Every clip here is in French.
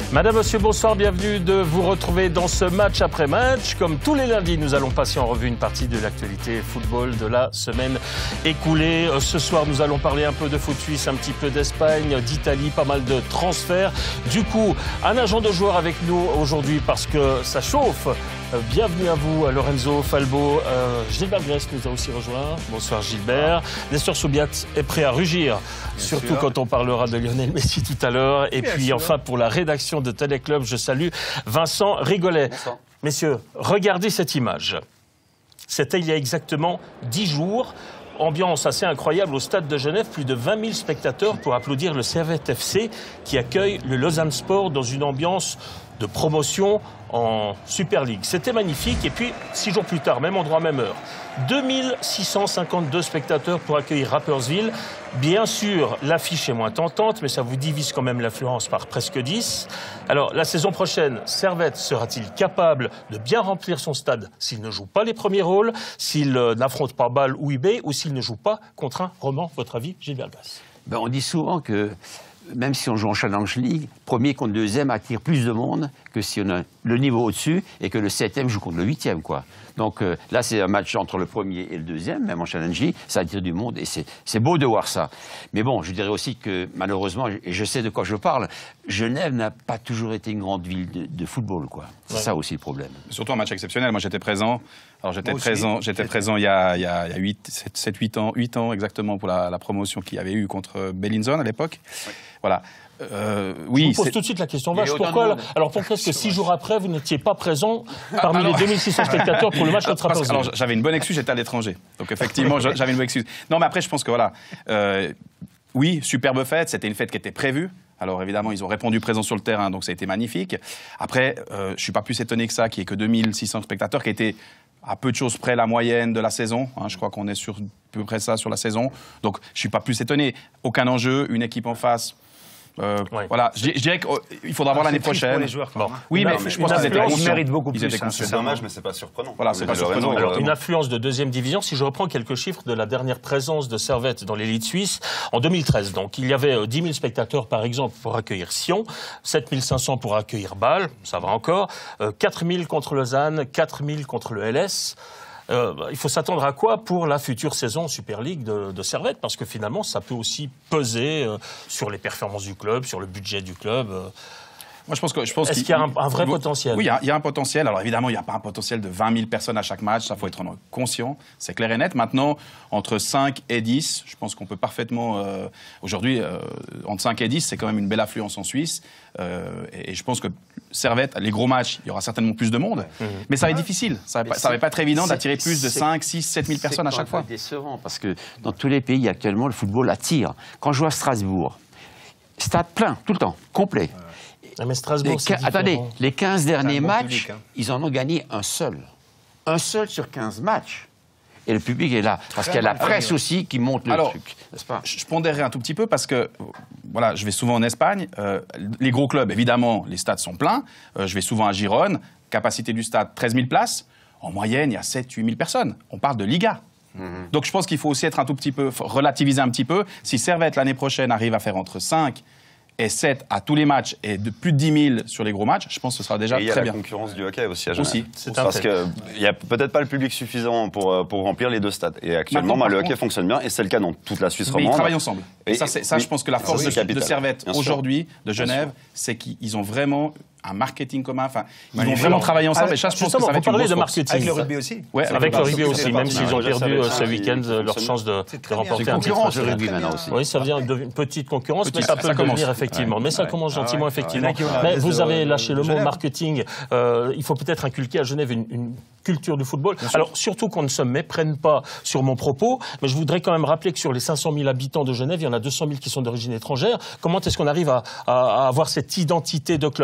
Madame, monsieur, bonsoir, bienvenue de vous retrouver dans ce match après match. Comme tous les lundis, nous allons passer en revue une partie de l'actualité football de la semaine écoulée. Ce soir, nous allons parler un peu de foot suisse, un petit peu d'Espagne, d'Italie, pas mal de transferts. Du coup, un agent de joueur avec nous aujourd'hui parce que ça chauffe. Bienvenue à vous, Lorenzo Falbo. Gilbert Gress nous a aussi rejoint. Bonsoir Gilbert. Nestor Soubiat est prêt à rugir, surtout quand on parlera de Lionel Messi tout à l'heure. Et puis enfin, pour la rédaction de Téléclub, je salue Vincent Rigolet. Bonsoir. Messieurs, regardez cette image. C'était il y a exactement 10 jours. Ambiance assez incroyable au stade de Genève, plus de 20 000 spectateurs pour applaudir le Servette FC qui accueille le Lausanne Sport dans une ambiance de promotion en Super League. C'était magnifique. Et puis, 6 jours plus tard, même endroit, même heure, 2652 spectateurs pour accueillir Rapperswil. Bien sûr, l'affiche est moins tentante, mais ça vous divise quand même l'affluence par presque 10. Alors, la saison prochaine, Servette sera-t-il capable de bien remplir son stade s'il ne joue pas les premiers rôles, s'il n'affronte pas Bâle ou IB, ou s'il ne joue pas contre un Roman? Votre avis, Gilbert Grasse? On dit souvent que même si on joue en Challenge League, premier contre deuxième attire plus de monde que si on a le niveau au-dessus et que le 7e joue contre le 8e, quoi. Donc là, c'est un match entre le premier et le deuxième, même en Challenge League, ça attire du monde et c'est beau de voir ça. Mais bon, je dirais aussi que malheureusement, et je sais de quoi je parle, Genève n'a pas toujours été une grande ville de football, quoi. C'est ça aussi le problème. Surtout un match exceptionnel. Moi, j'étais présent. Alors, j'étais présent il y a 8 ans exactement pour la promotion qu'il y avait eu contre Bellinzone à l'époque. Oui. Voilà. Oui, je vous pose tout de suite la question vache. Pourquoi est-ce que 6 jours après, vous n'étiez pas présent parmi les 2600 spectateurs pour le match contre Rapperswil? Alors, j'avais une bonne excuse, j'étais à l'étranger. Donc, effectivement, j'avais une bonne excuse. Non, mais après, je pense que voilà. Oui, superbe fête. C'était une fête qui était prévue. Alors, évidemment, ils ont répondu présent sur le terrain, donc ça a été magnifique. Après, je ne suis pas plus étonné que ça, qu'il n'y ait que 2600 spectateurs, qui étaient à peu de choses près la moyenne de la saison. Je crois qu'on est sur à peu près ça sur la saison. Donc, je ne suis pas plus étonné. Aucun enjeu, une équipe en face. Voilà, je dirais qu'il faudra voir l'année prochaine. Pour les joueurs, quand même. Oui, mais je pense qu'ils étaient conscients. Méritent beaucoup plus. C'est dommage, mais c'est pas surprenant. Voilà, c'est pas surprenant. Alors, une affluence de deuxième division, si je reprends quelques chiffres de la dernière présence de Servette dans l'élite suisse, en 2013. Donc, il y avait 10 000 spectateurs, par exemple, pour accueillir Sion, 7 500 pour accueillir Bâle, ça va encore, 4 000 contre Lausanne, 4 000 contre le LS. Il faut s'attendre à quoi pour la future saison Super League de Servette? Parce que finalement, ça peut aussi peser sur les performances du club, sur le budget du club. Moi, je pense Est-ce qu'il y a un vrai potentiel? Oui, il y a un potentiel. Alors évidemment, il n'y a pas un potentiel de 20 000 personnes à chaque match. Ça, faut être conscient. C'est clair et net. Maintenant, entre 5 et 10, je pense qu'on peut parfaitement... Aujourd'hui, entre 5 et 10, c'est quand même une belle affluence en Suisse. Et je pense que Servette, les gros matchs, il y aura certainement plus de monde. Mais ça va être difficile. Ça va pas être évident d'attirer plus de 5, 6, 7 000 personnes à chaque fois. C'est décevant parce que dans tous les pays, actuellement, le football attire. Quand je joue à Strasbourg, stade plein, tout le temps, complet. Mais Strasbourg, attendez, les 15 derniers matchs, ils en ont gagné un seul. Un seul sur 15 matchs. Et le public est là. Parce qu'il y a la presse aussi qui monte le truc. N'est-ce pas? Je pondérerai un tout petit peu parce que, voilà, je vais souvent en Espagne. Les gros clubs, évidemment, les stades sont pleins. Je vais souvent à Gérone. Capacité du stade, 13 000 places. En moyenne, il y a 7 000 à 8 000 personnes. On parle de Liga. Donc je pense qu'il faut aussi être un tout petit peu, relativiser un petit peu. Si Servette, l'année prochaine, arrive à faire entre 5 et 7 à tous les matchs et de plus de 10 000 sur les gros matchs, je pense que ce sera déjà très bien. Il y a la concurrence du hockey aussi à Genève. Parce qu'il n'y a peut-être pas le public suffisant pour remplir les deux stades. Et actuellement, le hockey fonctionne bien et c'est le cas dans toute la Suisse romande. Mais ils travaillent ensemble. Et ça, je pense que la force de Servette aujourd'hui, de Genève, c'est qu'ils ont vraiment un marketing commun. Enfin, ils vont vraiment travailler ensemble. Et ça, je pense que ça va être une grosse force. Avec le rugby aussi. Oui, avec le rugby aussi, même s'ils ont perdu ce week-end leur chance de remporter un titre. Oui, ça vient d'une petite concurrence, mais ça peut devenir effectivement. Mais ça commence gentiment, effectivement. Mais vous avez lâché le mot marketing. Il faut peut-être inculquer à Genève une culture du football. Alors, surtout qu'on ne se méprenne pas sur mon propos, mais je voudrais quand même rappeler que sur les 500 000 habitants de Genève, il y en a 200 000 qui sont d'origine étrangère. Comment est-ce qu'on arrive à avoir cette identité de club? Je vous donne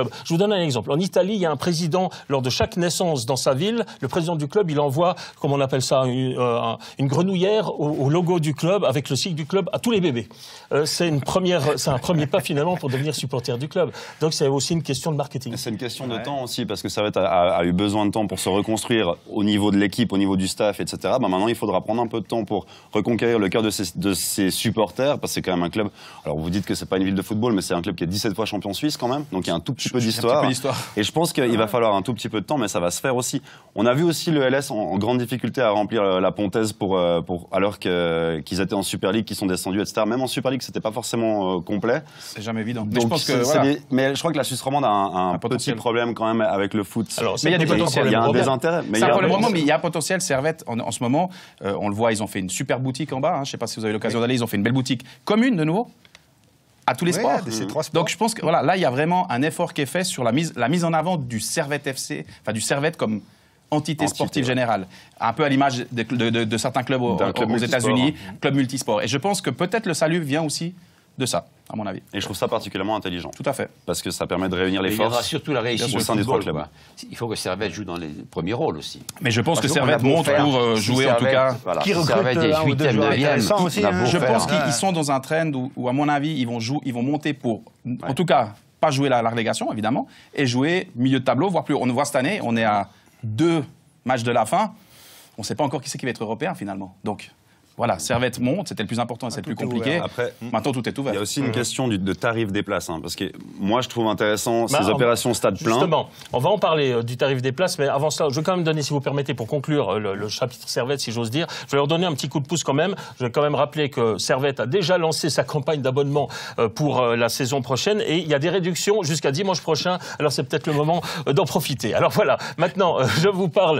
donne un exemple. En Italie, il y a un président, lors de chaque naissance dans sa ville, le président du club, il envoie, comme on appelle ça, une grenouillère au logo du club, avec le sigle du club, à tous les bébés. C'est un premier pas finalement pour devenir supporter du club. Donc c'est aussi une question de marketing. C'est une question de temps aussi, parce que Servette a eu besoin de temps pour se reconstruire au niveau de l'équipe, au niveau du staff, etc. Bah, maintenant, il faudra prendre un peu de temps pour reconquérir le cœur de ses supporters, parce que c'est quand même un club. Alors vous dites que c'est pas une ville de football, mais c'est un club qui est 17 fois champion suisse quand même, donc il y a un tout petit peu d'histoire. Et je pense qu'il va falloir un tout petit peu de temps, mais ça va se faire aussi. On a vu aussi le LS en grande difficulté à remplir la Pontaise alors qu'ils étaient en Super League, qu'ils sont descendus, etc. Même en Super League, c'était pas forcément complet. C'est jamais évident. Donc, mais je crois que la Suisse romande a un petit problème quand même avec le foot. Alors, mais il y a du potentiel. Il y a un désintérêt. Mais il y a un potentiel. Servette, en ce moment, on le voit, ils ont fait une super boutique en bas. Je ne sais pas si vous avez l'occasion d'aller. Ils ont fait une belle boutique commune de nouveau. À tous les sports. Donc je pense que voilà, là il y a vraiment un effort qui est fait sur la mise en avant du Servette FC, enfin du Servette comme entité sportive générale, un peu à l'image de certains clubs aux États-Unis, club multisport. Et je pense que peut-être le salut vient aussi de ça, à mon avis. Et je trouve ça particulièrement intelligent. Tout à fait. Parce que ça permet de réunir les forces. Il y aura surtout la réussite au sein des trois clubs. Il faut que Servette joue dans les premiers rôles aussi. Mais je pense que Servette monte pour jouer en tout cas. Voilà. Qui recrute un ou deux joueurs intéressants aussi. Je pense qu'ils sont dans un trend où, à mon avis, ils vont monter pour, en tout cas, pas jouer la relégation, évidemment, et jouer milieu de tableau, voire plus. On voit cette année, on est à 2 matchs de la fin. On ne sait pas encore qui c'est qui va être européen, finalement. Donc, voilà, Servette monte, c'était le plus important et c'est le plus compliqué. Après, maintenant, tout est ouvert. Il y a aussi une question de tarif des places. Parce que moi, je trouve intéressant ces opérations stade plein. Justement, on va en parler du tarif des places, mais avant cela, je vais quand même donner, si vous permettez, pour conclure le chapitre Servette, si j'ose dire, je vais leur donner un petit coup de pouce quand même. Je vais quand même rappeler que Servette a déjà lancé sa campagne d'abonnement pour la saison prochaine et il y a des réductions jusqu'à dimanche prochain. Alors c'est peut-être le moment d'en profiter. Alors voilà, maintenant, je vous parle,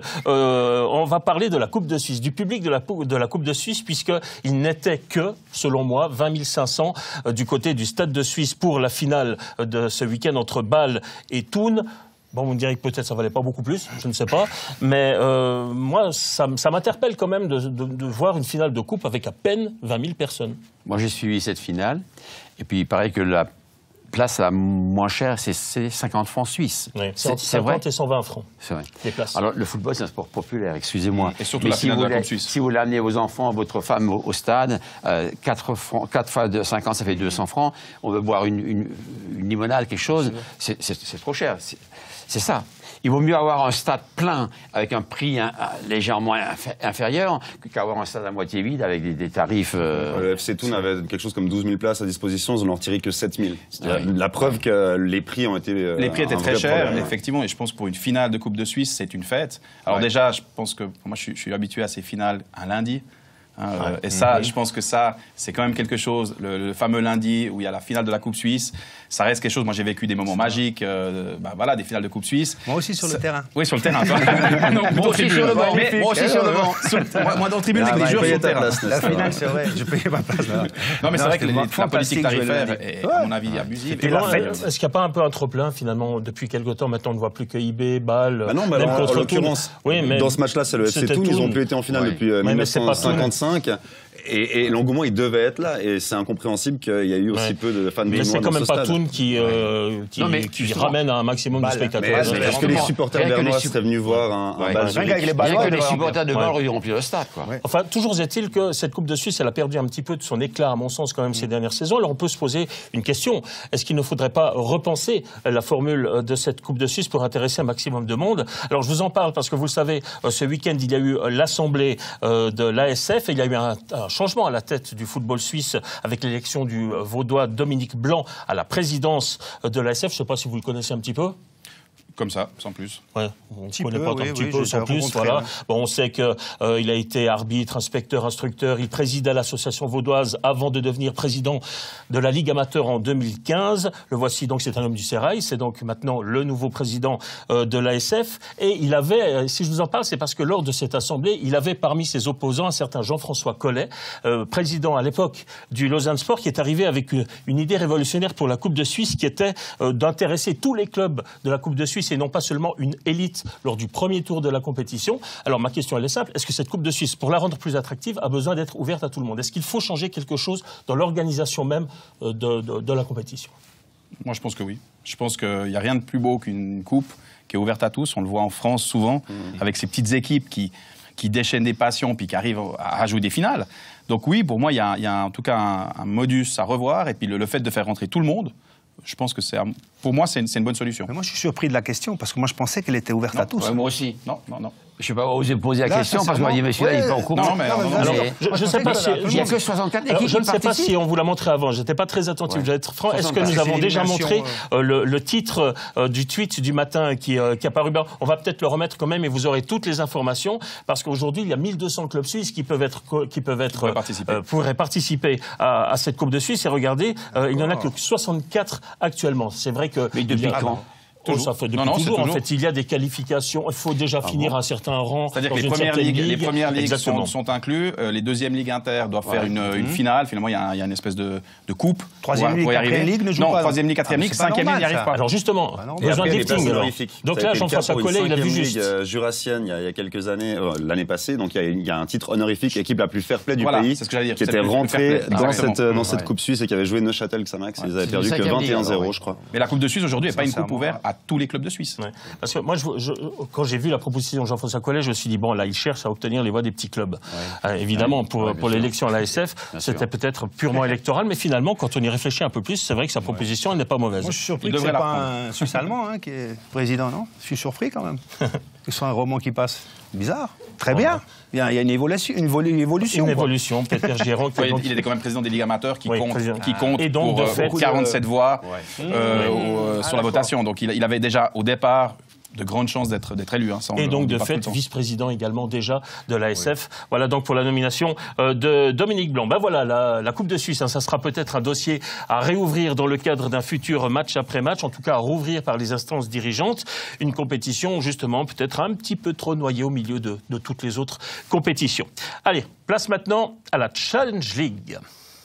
on va parler de la Coupe de Suisse, du public de la Coupe de Suisse, puisqu'il n'était que, selon moi, 20 500 du côté du Stade de Suisse pour la finale de ce week-end entre Bâle et Thun. Bon, vous me direz que peut-être ça valait pas beaucoup plus, je ne sais pas. Mais moi, ça m'interpelle quand même de voir une finale de coupe avec à peine 20 000 personnes. Moi, j'ai suivi cette finale. Et puis, il paraît que la place la moins chère, c'est 50 francs suisses. Oui, c'est 50 et 120 francs. C'est vrai. Les places. Alors, le football, c'est un sport populaire, excusez-moi. Et surtout la finale de la Coupe Suisse. Si vous l'amenez vos enfants, votre femme au stade, 4 fois 50, ça fait 200 francs. On veut boire une limonade, quelque chose. C'est trop cher. C'est ça. Il vaut mieux avoir un stade plein avec un prix légèrement inférieur qu'avoir un stade à moitié vide avec des tarifs... Le FC Thun avait quelque chose comme 12 000 places à disposition, ils n'en ont retiré que 7 000. C'est la preuve que les prix ont été... les prix étaient très chers, effectivement, et je pense que pour une finale de Coupe de Suisse, c'est une fête. Alors déjà, je pense que moi, je suis habitué à ces finales un lundi. Et ça, je pense que ça, c'est quand même quelque chose. Le fameux lundi où il y a la finale de la Coupe Suisse, ça reste quelque chose. Moi, j'ai vécu des moments magiques, voilà, des finales de Coupe Suisse. Moi aussi sur le terrain. Oui, sur le terrain. Non, moi aussi sur le banc. Moi aussi sur le banc. Moi, dans le tribune, avec des joueurs sur le terrain. La finale, c'est vrai. Je payais ma place. Non, mais c'est vrai que la politique tarifaire est, à mon avis, abusive. Est-ce qu'il n'y a pas un peu un trop-plein, finalement, depuis quelque temps? Maintenant, on ne voit plus que IB, Bâle, non, mais même en contre l'occurrence, dans ce match-là, c'est le FC Thun. Ils n'ont plus été en finale depuis 1955. Et l'engouement, il devait être là. Et c'est incompréhensible qu'il y ait eu aussi peu de fans de mais c'est quand même pas Thun qui ramène un maximum de spectateurs. Est-ce que les supporters bernois seraient venus voir un Bâle Zurich? Bien que les supporters de Bâle auraient rempli le stade, quoi. Enfin, toujours est-il que cette Coupe de Suisse, elle a perdu un petit peu de son éclat, à mon sens, quand même, ces dernières saisons. Alors, on peut se poser une question. Est-ce qu'il ne faudrait pas repenser la formule de cette Coupe de Suisse pour intéresser un maximum de monde? Alors, je vous en parle parce que, vous le savez, ce week-end, il y a eu l'assemblée de l'ASF et il y a eu un changement à la tête du football suisse avec l'élection du Vaudois Dominique Blanc à la présidence de l'ASF. Je ne sais pas si vous le connaissez un petit peu. Comme ça, sans plus. Ouais, on ne connaît pas un petit peu, sans plus. Voilà. Bon, on sait qu'il a été arbitre, inspecteur, instructeur. Il présidait l'association vaudoise avant de devenir président de la Ligue amateur en 2015. Le voici donc, c'est un homme du sérail. C'est donc maintenant le nouveau président de l'ASF. Et il avait, si je vous en parle, c'est parce que lors de cette assemblée, il avait parmi ses opposants un certain Jean-François Collet, président à l'époque du Lausanne Sport, qui est arrivé avec une idée révolutionnaire pour la Coupe de Suisse, qui était d'intéresser tous les clubs de la Coupe de Suisse et non pas seulement une élite lors du premier tour de la compétition. Alors ma question elle est simple, est-ce que cette Coupe de Suisse, pour la rendre plus attractive, a besoin d'être ouverte à tout le monde? Est-ce qu'il faut changer quelque chose dans l'organisation même de la compétition? Moi, je pense que oui. Je pense qu'il n'y a rien de plus beau qu'une coupe qui est ouverte à tous. On le voit en France souvent, avec ces petites équipes qui déchaînent des passions puis qui arrivent à jouer des finales. Donc oui, pour moi, il y a en tout cas un modus à revoir. Et puis le fait de faire rentrer tout le monde, je pense que pour moi, c'est une bonne solution. Mais moi, je suis surpris de la question, parce que moi, je pensais qu'elle était ouverte à tous. Ouais, moi aussi. Non. Je n'ai pas osé poser la question parce qu'on m'a dit, monsieur, là, il n'est pas au courant. Non, mais Je ne sais pas si... Il n'y a que 64 équipes Je ne qui sais pas participent. si on vous l'a montré avant, je n'étais pas très attentif, je vais être franc. Est-ce que nous c'est avons déjà l'élimination, montré le titre du tweet du matin qui a paru? On va peut-être le remettre quand même et vous aurez toutes les informations, parce qu'aujourd'hui, il y a 1200 clubs suisses qui pourraient participer à cette Coupe de Suisse. Et regardez, il n'y en a que 64 actuellement. C'est vrai que... Mais depuis quand? Ça fait depuis toujours. En fait, il y a des qualifications. Il faut déjà finir un certain rang. C'est-à-dire que dans les une premières certaine ligues, Exactement. sont inclus. Les deuxièmes ligues inter doivent faire une finale. Finalement, il y a une espèce de coupe. Troisième ligue, quatrième ligue ne joue pas. Non, troisième ligue, quatrième ligue, cinquième ligue n'y arrive pas. Alors justement, Et besoin de après, les lifting. places alors. honorifiques. Donc Ça a là, été le cas Jean-François pour une Collet, il a vu 5e juste. ligue jurassienne il y a quelques années, l'année passée. Donc il y a un titre honorifique, équipe la plus fair-play du Voilà, pays, c'est ce que j'allais dire, qui c'est était le plus rentrée fair-play. dans cette Coupe Suisse et qui avait joué Neuchâtel-Xamax. Ils avaient C'est perdu le que 5e ligue, 21-0, je crois. Mais la Coupe de Suisse aujourd'hui n'est pas une coupe ouverte à tous les clubs de Suisse. Ouais. Parce que moi, quand j'ai vu la proposition de Jean-François Collet, je me suis dit, bon, là, il cherche à obtenir les voix des petits clubs. Évidemment, pour l'élection à l'ASF, c'était peut-être purement électoral, mais finalement, quand on y réfléchit un peu plus, c'est vrai que sa proposition, elle n'est pas mauvaise. Moi, je suis surpris que ce n'est pas un Suisse-Allemand qui est président, non? Je suis surpris quand même. Que ce soit un roman qui passe. Bizarre. Très bien. Il y a une évolution. Une évolution, Peter Giron. Il était quand même président des ligues amateurs qui compte Et donc, pour de fait, 47 voix sur la votation. Donc il avait déjà au départ de grandes chances d'être élu. Et donc, de fait, vice-président également déjà de l'ASF. Oui. Voilà donc pour la nomination de Dominique Blanc. Ben voilà, la Coupe de Suisse, ça sera peut-être un dossier à réouvrir dans le cadre d'un futur match après match, en tout cas à rouvrir par les instances dirigeantes. Une compétition, justement, peut-être un petit peu trop noyée au milieu de toutes les autres compétitions. Allez, place maintenant à la Challenge League.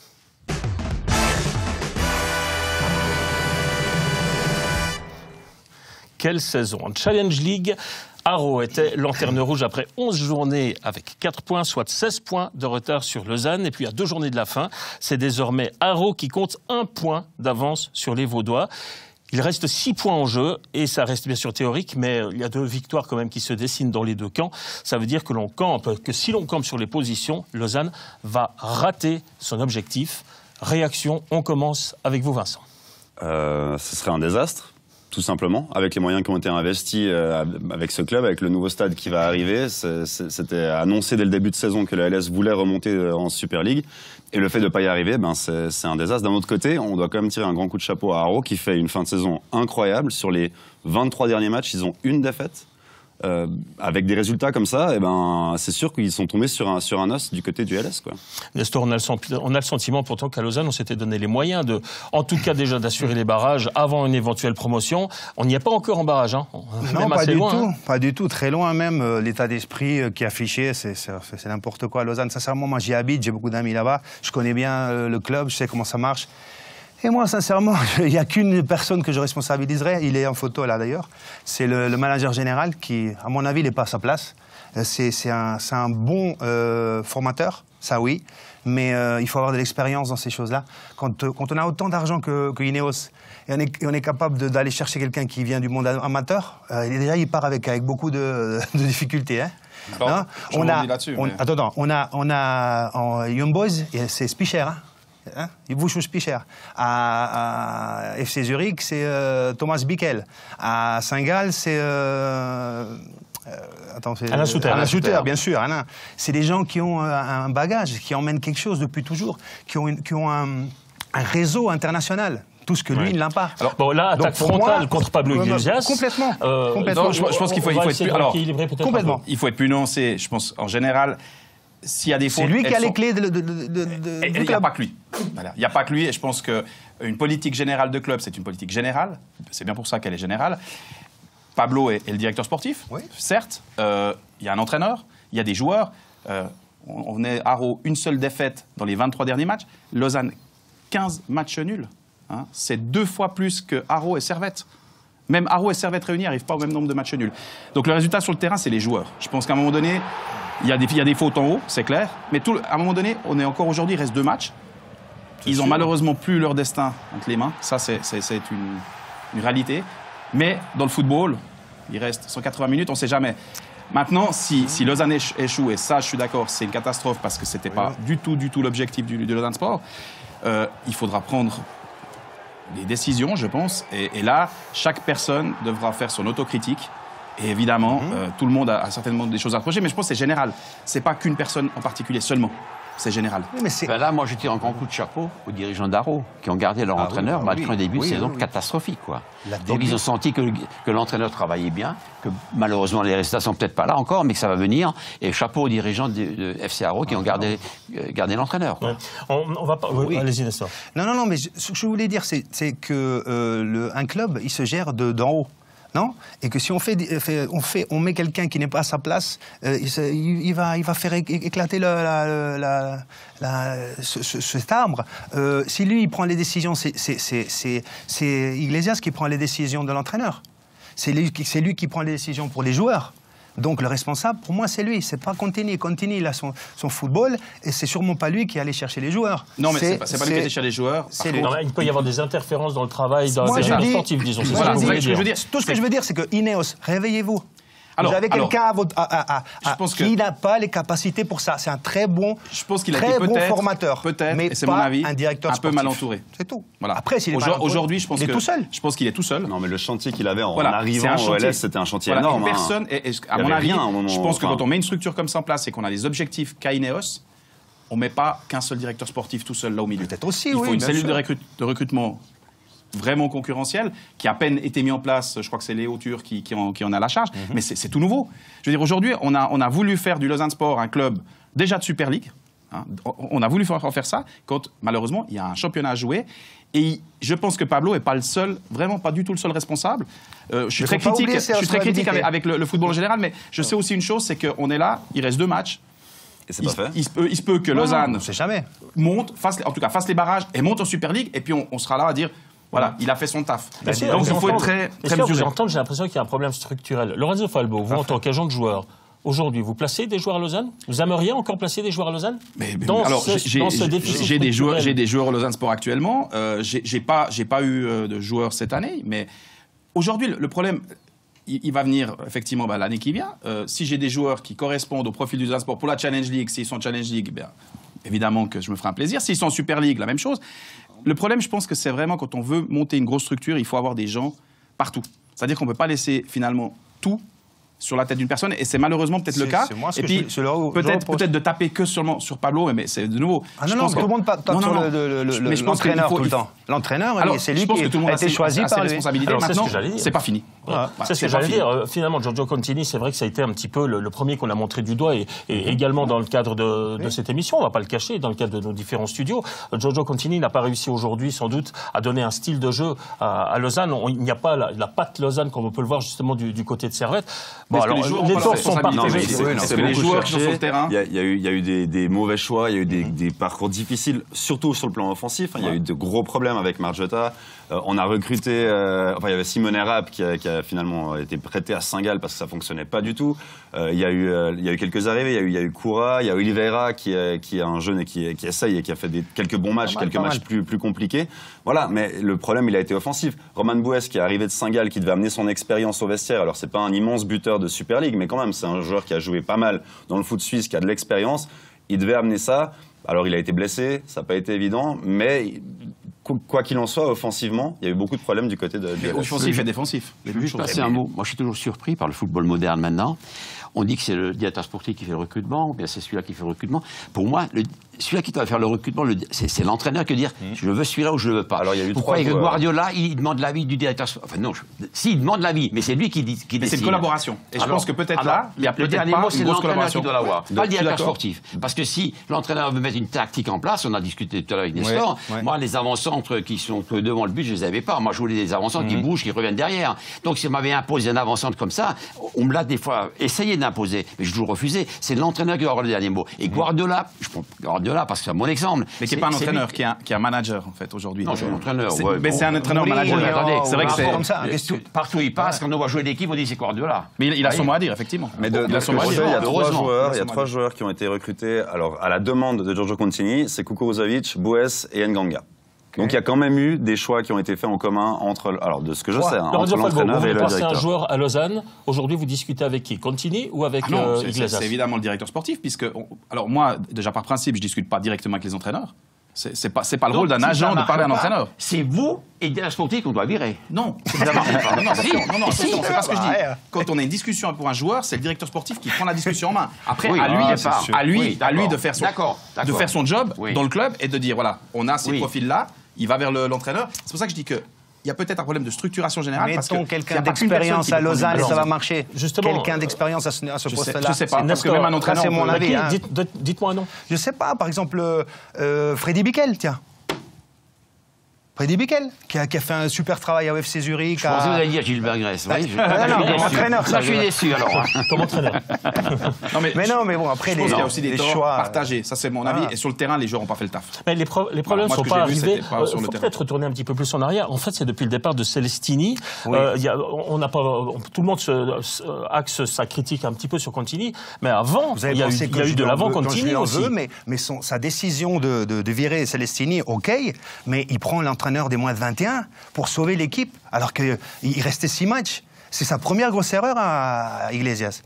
Quelle saison! En Challenge League, Haro était lanterne rouge après 11 journées avec 4 points, soit 16 points de retard sur Lausanne. Et puis à 2 journées de la fin, c'est désormais Haro qui compte 1 point d'avance sur les Vaudois. Il reste 6 points en jeu et ça reste bien sûr théorique, mais il y a 2 victoires quand même qui se dessinent dans les 2 camps. Ça veut dire que si l'on campe sur les positions, Lausanne va rater son objectif. Réaction, on commence avec vous, Vincent. Ce serait un désastre. Tout simplement, avec les moyens qui ont été investis avec ce club, avec le nouveau stade qui va arriver. C'était annoncé dès le début de saison que la LS voulait remonter en Super League. Et le fait de ne pas y arriver, c'est un désastre. D'un autre côté, on doit quand même tirer un grand coup de chapeau à Haro, qui fait une fin de saison incroyable. Sur les 23 derniers matchs, ils ont une défaite. Avec des résultats comme ça, c'est sûr qu'ils sont tombés sur un os du côté du LS, quoi. Nestor, on a le sentiment pourtant qu'à Lausanne, on s'était donné les moyens en tout cas déjà d'assurer les barrages avant une éventuelle promotion. On n'y est pas encore en barrage, hein. Non, pas du tout, pas du tout, très loin même. L'état d'esprit qui est affiché, c'est n'importe quoi à Lausanne. Sincèrement, moi j'y habite, j'ai beaucoup d'amis là-bas, je connais bien le club, je sais comment ça marche. Et moi, sincèrement, il n'y a qu'une personne que je responsabiliserai, il est en photo là d'ailleurs, c'est le manager général qui, à mon avis, n'est pas à sa place. C'est un bon formateur, ça oui, mais il faut avoir de l'expérience dans ces choses-là. Quand on a autant d'argent que Ineos, et on est capable d'aller chercher quelqu'un qui vient du monde amateur, déjà il part avec beaucoup de difficultés. Hein. Alors, on a en Young Boys, c'est Spicher, hein. Il bouge au Spicher. À FC Zurich, c'est Thomas Bickel. À Saint-Gall, c'est Alain Souter, bien sûr. Alain. C'est des gens qui ont un bagage, qui emmènent quelque chose depuis toujours, qui ont un réseau international. Tout ce que lui, il n'a pas. Alors, bon, là, attaque frontale contre Pablo Iglesias. Complètement. Non, je pense qu'il faut être plus... Alors, complètement. Il faut être plus nuancé. Je pense, en général... S'il y a des fautes, c'est lui qui a les clés il n'y a pas que lui. Voilà. Il n'y a pas que lui. Et je pense qu'une politique générale de club, c'est une politique générale. C'est bien pour ça qu'elle est générale. Pablo est le directeur sportif, oui. Certes. Il y a un entraîneur, il y a des joueurs. On est à Haro, une seule défaite dans les 23 derniers matchs. Lausanne, 15 matchs nuls. Hein. C'est 2 fois plus que Haro et Servette. Même Haro et Servette réunis n'arrivent pas au même nombre de matchs nuls. Donc le résultat sur le terrain, c'est les joueurs. Je pense qu'à un moment donné... Il y a des fautes en haut, c'est clair. Mais à un moment donné, on est encore aujourd'hui, il reste 2 matchs. Ils n'ont malheureusement plus leur destin entre les mains. Ça, c'est une réalité. Mais dans le football, il reste 180 minutes, on ne sait jamais. Maintenant, si Lausanne échoue, et ça, je suis d'accord, c'est une catastrophe parce que ce n'était pas du tout l'objectif de Lausanne Sport, il faudra prendre des décisions, je pense. Et là, chaque personne devra faire son autocritique. Et évidemment, tout le monde a certainement des choses à reprocher, mais je pense que c'est général. Ce n'est pas qu'une personne en particulier seulement. C'est général. Oui, mais là, moi, je tire un grand coup de chapeau aux dirigeants d'Aro qui ont gardé leur entraîneur malgré un début de saison catastrophique. Quoi. Donc, ils ont senti que l'entraîneur travaillait bien, que malheureusement, les résultats sont peut-être pas là encore, mais que ça va venir. Et chapeau aux dirigeants de FC Aro qui ont gardé l'entraîneur. Ouais. On va pas... Allez-y, Nestor. Non, mais ce que je voulais dire, c'est que un club, il se gère d'en haut. Non? Et que si on met quelqu'un qui n'est pas à sa place, il va faire éclater cet arbre. Si lui, il prend les décisions, c'est Iglesias qui prend les décisions de l'entraîneur. C'est lui qui prend les décisions pour les joueurs. Donc le responsable, pour moi, c'est lui. C'est pas Contini. Contini, il a son football et c'est sûrement pas lui qui allait chercher les joueurs. Non, mais c'est pas lui qui allait chercher les joueurs. Il peut y avoir des interférences dans le travail, dans les sportifs, disons. C'est voilà, ce que je veux dire. Tout ce que je veux dire, c'est que Ineos, réveillez-vous. Vous avez quelqu'un qui n'a pas les capacités pour ça. C'est un très bon formateur. Peut-être, mais c'est pas mon avis, un directeur sportif. peu mal entouré. C'est tout. Voilà. Après, s'il est mal entouré, aujourd'hui, je pense qu'il est tout seul. Non, mais le chantier qu'il avait en arrivant au LS, c'était un chantier énorme. Personne, à mon avis, je pense que quand on met une structure comme ça en place et qu'on a les objectifs qu'a Ineos, on ne met pas qu'un seul directeur sportif tout seul là au milieu. Peut-être aussi, il faut une cellule de recrutement vraiment concurrentiel, qui a à peine été mis en place. Je crois que c'est Léo Tur qui en a la charge, mais c'est tout nouveau. Je veux dire, aujourd'hui, on a voulu faire du Lausanne Sport un club déjà de Super League. Hein, on a voulu faire ça quand, malheureusement, il y a un championnat à jouer. Et je pense que Pablo n'est pas le seul, vraiment pas du tout le seul responsable. Je suis très critique avec le football en général, mais je sais aussi une chose, c'est qu'on est là, il reste 2 matchs. Et c'est pas fait. Il se peut que Lausanne monte, fasse les barrages et monte en Super League, et puis on sera là à dire... Voilà, il a fait son taf. Donc il faut être très mesuré. J'ai l'impression qu'il y a un problème structurel. Lorenzo Falbo, vous en tant qu'agent de joueur, aujourd'hui, vous placez des joueurs à Lausanne? Vous aimeriez encore placer des joueurs à Lausanne? J'ai des joueurs à Lausanne Sport actuellement. J'ai pas eu de joueurs cette année, mais aujourd'hui, le problème, il va venir effectivement l'année qui vient. Si j'ai des joueurs qui correspondent au profil du Lausanne Sport pour la Challenge League, s'ils sont Challenge League, bien, évidemment que je me ferai un plaisir. S'ils sont en Super League, la même chose. Le problème, je pense que c'est vraiment quand on veut monter une grosse structure, il faut avoir des gens partout. C'est-à-dire qu'on ne peut pas laisser finalement tout sur la tête d'une personne, et c'est malheureusement peut-être le cas. Et puis peut-être de taper que seulement sur Pablo, mais c'est de nouveau. Ah non, tout le monde tape sur l'entraîneur tout le temps. L'entraîneur, c'est lui qui a été choisi par lui. Maintenant, c'est pas fini. C'est ce que j'allais dire. Finalement, Giorgio Contini, c'est vrai que ça a été un petit peu le premier qu'on a montré du doigt, et également dans le cadre de cette émission, on ne va pas le cacher, dans le cadre de nos différents studios. Giorgio Contini n'a pas réussi aujourd'hui, sans doute, à donner un style de jeu à Lausanne. Il n'y a pas la patte Lausanne, comme on peut le voir justement du côté de Servette. Bon, alors, les torts sont partagés. Est-ce que les joueurs qui sont sur le terrain... Il y a eu des mauvais choix, il y a eu des parcours difficiles, surtout sur le plan offensif. Il y a eu de gros problèmes avec Margiotta. On a recruté... il y avait Simone Rapp qui a finalement été prêté à Saint-Gall parce que ça ne fonctionnait pas du tout. Il y a eu quelques arrivées. Il y a eu Koura, il y a Oliveira qui est un jeune et qui essaye et qui a fait quelques bons matchs, quelques matchs plus compliqués. Voilà, mais le problème, il a été offensif. Roman Bouès, qui est arrivé de Saint-Gall, qui devait amener son expérience au vestiaire. Alors, c'est pas un immense buteur de Super League, mais quand même, c'est un joueur qui a joué pas mal dans le foot suisse, qui a de l'expérience. Il devait amener ça. Alors, il a été blessé, ça n'a pas été évident, mais quoi qu'il en soit, offensivement, il y a eu beaucoup de problèmes du côté de offensif et défensif. Je vais juste passer un mot. Moi, je suis toujours surpris par le football moderne maintenant. On dit que c'est le directeur sportif qui fait le recrutement, ou bien c'est celui-là qui fait le recrutement. Pour moi, celui-là qui doit faire le recrutement, c'est l'entraîneur qui doit dire je veux celui-là ou je ne le veux pas. Alors, il y a eu pourquoi Guardiola, il demande l'avis du directeur sportif? Enfin non, si, il demande l'avis, mais c'est lui qui décide. Mais c'est une collaboration. Et je pense que peut-être là, il y a peut-être pas une grosse collaboration. Qui doit l'avoir, pas le directeur sportif. Parce que si l'entraîneur veut mettre une tactique en place, on a discuté tout à l'heure avec Nestor, moi, les avant-centres qui sont devant le but, je ne les avais pas. Moi, je voulais des avant-centres qui bougent, qui reviennent derrière. Donc, si on m'avait imposé un avant-centre comme ça, on me l'a des fois essayé d'imposer, mais je toujours refusé. C'est l'entraîneur qui doit avoir le dernier mot. Et Guardiola, Guardiola, parce que c'est un bon exemple. Mais qui n'est pas un entraîneur, qui est un manager, en fait, aujourd'hui. Non, c'est un entraîneur. Mais c'est un entraîneur-manager. Oui, attendez, c'est vrai que c'est... comme ça. Partout où il passe, quand on voit jouer d'équipe, on dit c'est Guardiola. Mais il a son mot à dire, effectivement. Mais de il a ce son que mot à je dire. sais, il y a Heureusement. trois joueurs qui ont été recrutés alors, à la demande de Giorgio Concini, c'est Kukuruzovic, Bouès et Nganga. Donc il y a quand même eu des choix qui ont été faits en commun entre, alors de ce que je sais, hein, entre l'entraîneur vous et voulez le passer un directeur. joueur à Lausanne. Aujourd'hui, vous discutez avec qui? Contini ou avec Iglesias? C'est évidemment le directeur sportif, puisque... Alors moi, déjà par principe, je ne discute pas directement avec les entraîneurs. C'est pas le rôle d'un agent de parler à un entraîneur. C'est vous et le directeur sportif qu'on doit virer. Non, attention, c'est pas ce que je dis. Quand on a une discussion pour un joueur, c'est le directeur sportif qui prend la discussion en main. Après, Oui, à lui d'accord. de faire son job Oui. dans le club et de dire voilà, on a ces Oui. profils-là, il va vers l'entraîneur. C'est pour ça que je dis que il y a peut-être un problème de structuration générale. parce Mettons que quelqu'un y a pas qu'une d'expérience personne à qui peut prendre Lausanne une et ça va décision. marcher. Justement, Quelqu'un d'expérience à ce poste-là. Je sais pas, parce que même un entraîneur... c'est mon avis. Qui? Hein. Dites-moi un nom. Je sais pas, par exemple, Freddy Bickel, tiens. Freddy Bickel, qui a fait un super travail à UFC Zurich. Je pensais que vous alliez dire Gilbert Grèce. Oui, comme entraîneur, ça, je suis déçu alors. Comme entraîneur. Non, mais bon, après, Je pense qu'il y a aussi des torts choix partagés. Ça, c'est mon avis. Et sur le terrain, les joueurs n'ont pas fait le taf. Mais les problèmes ne moi, sont ce que pas j'ai vu, arrivés. c'était pas sur Il le faut terrain. peut-être retourner un petit peu plus en arrière. En fait, c'est depuis le départ de Celestini. Oui. On n'a pas, tout le monde axe sa critique un petit peu sur Contini. Mais avant, Vous avez il y a pensé eu que de l'avant je lui Contini en aussi. veux, mais sa décision de virer Celestini, OK, mais il prend l'entraîneur des moins de 21 pour sauver l'équipe, alors qu'il restait 6 matchs. C'est sa première grosse erreur à Iglesias.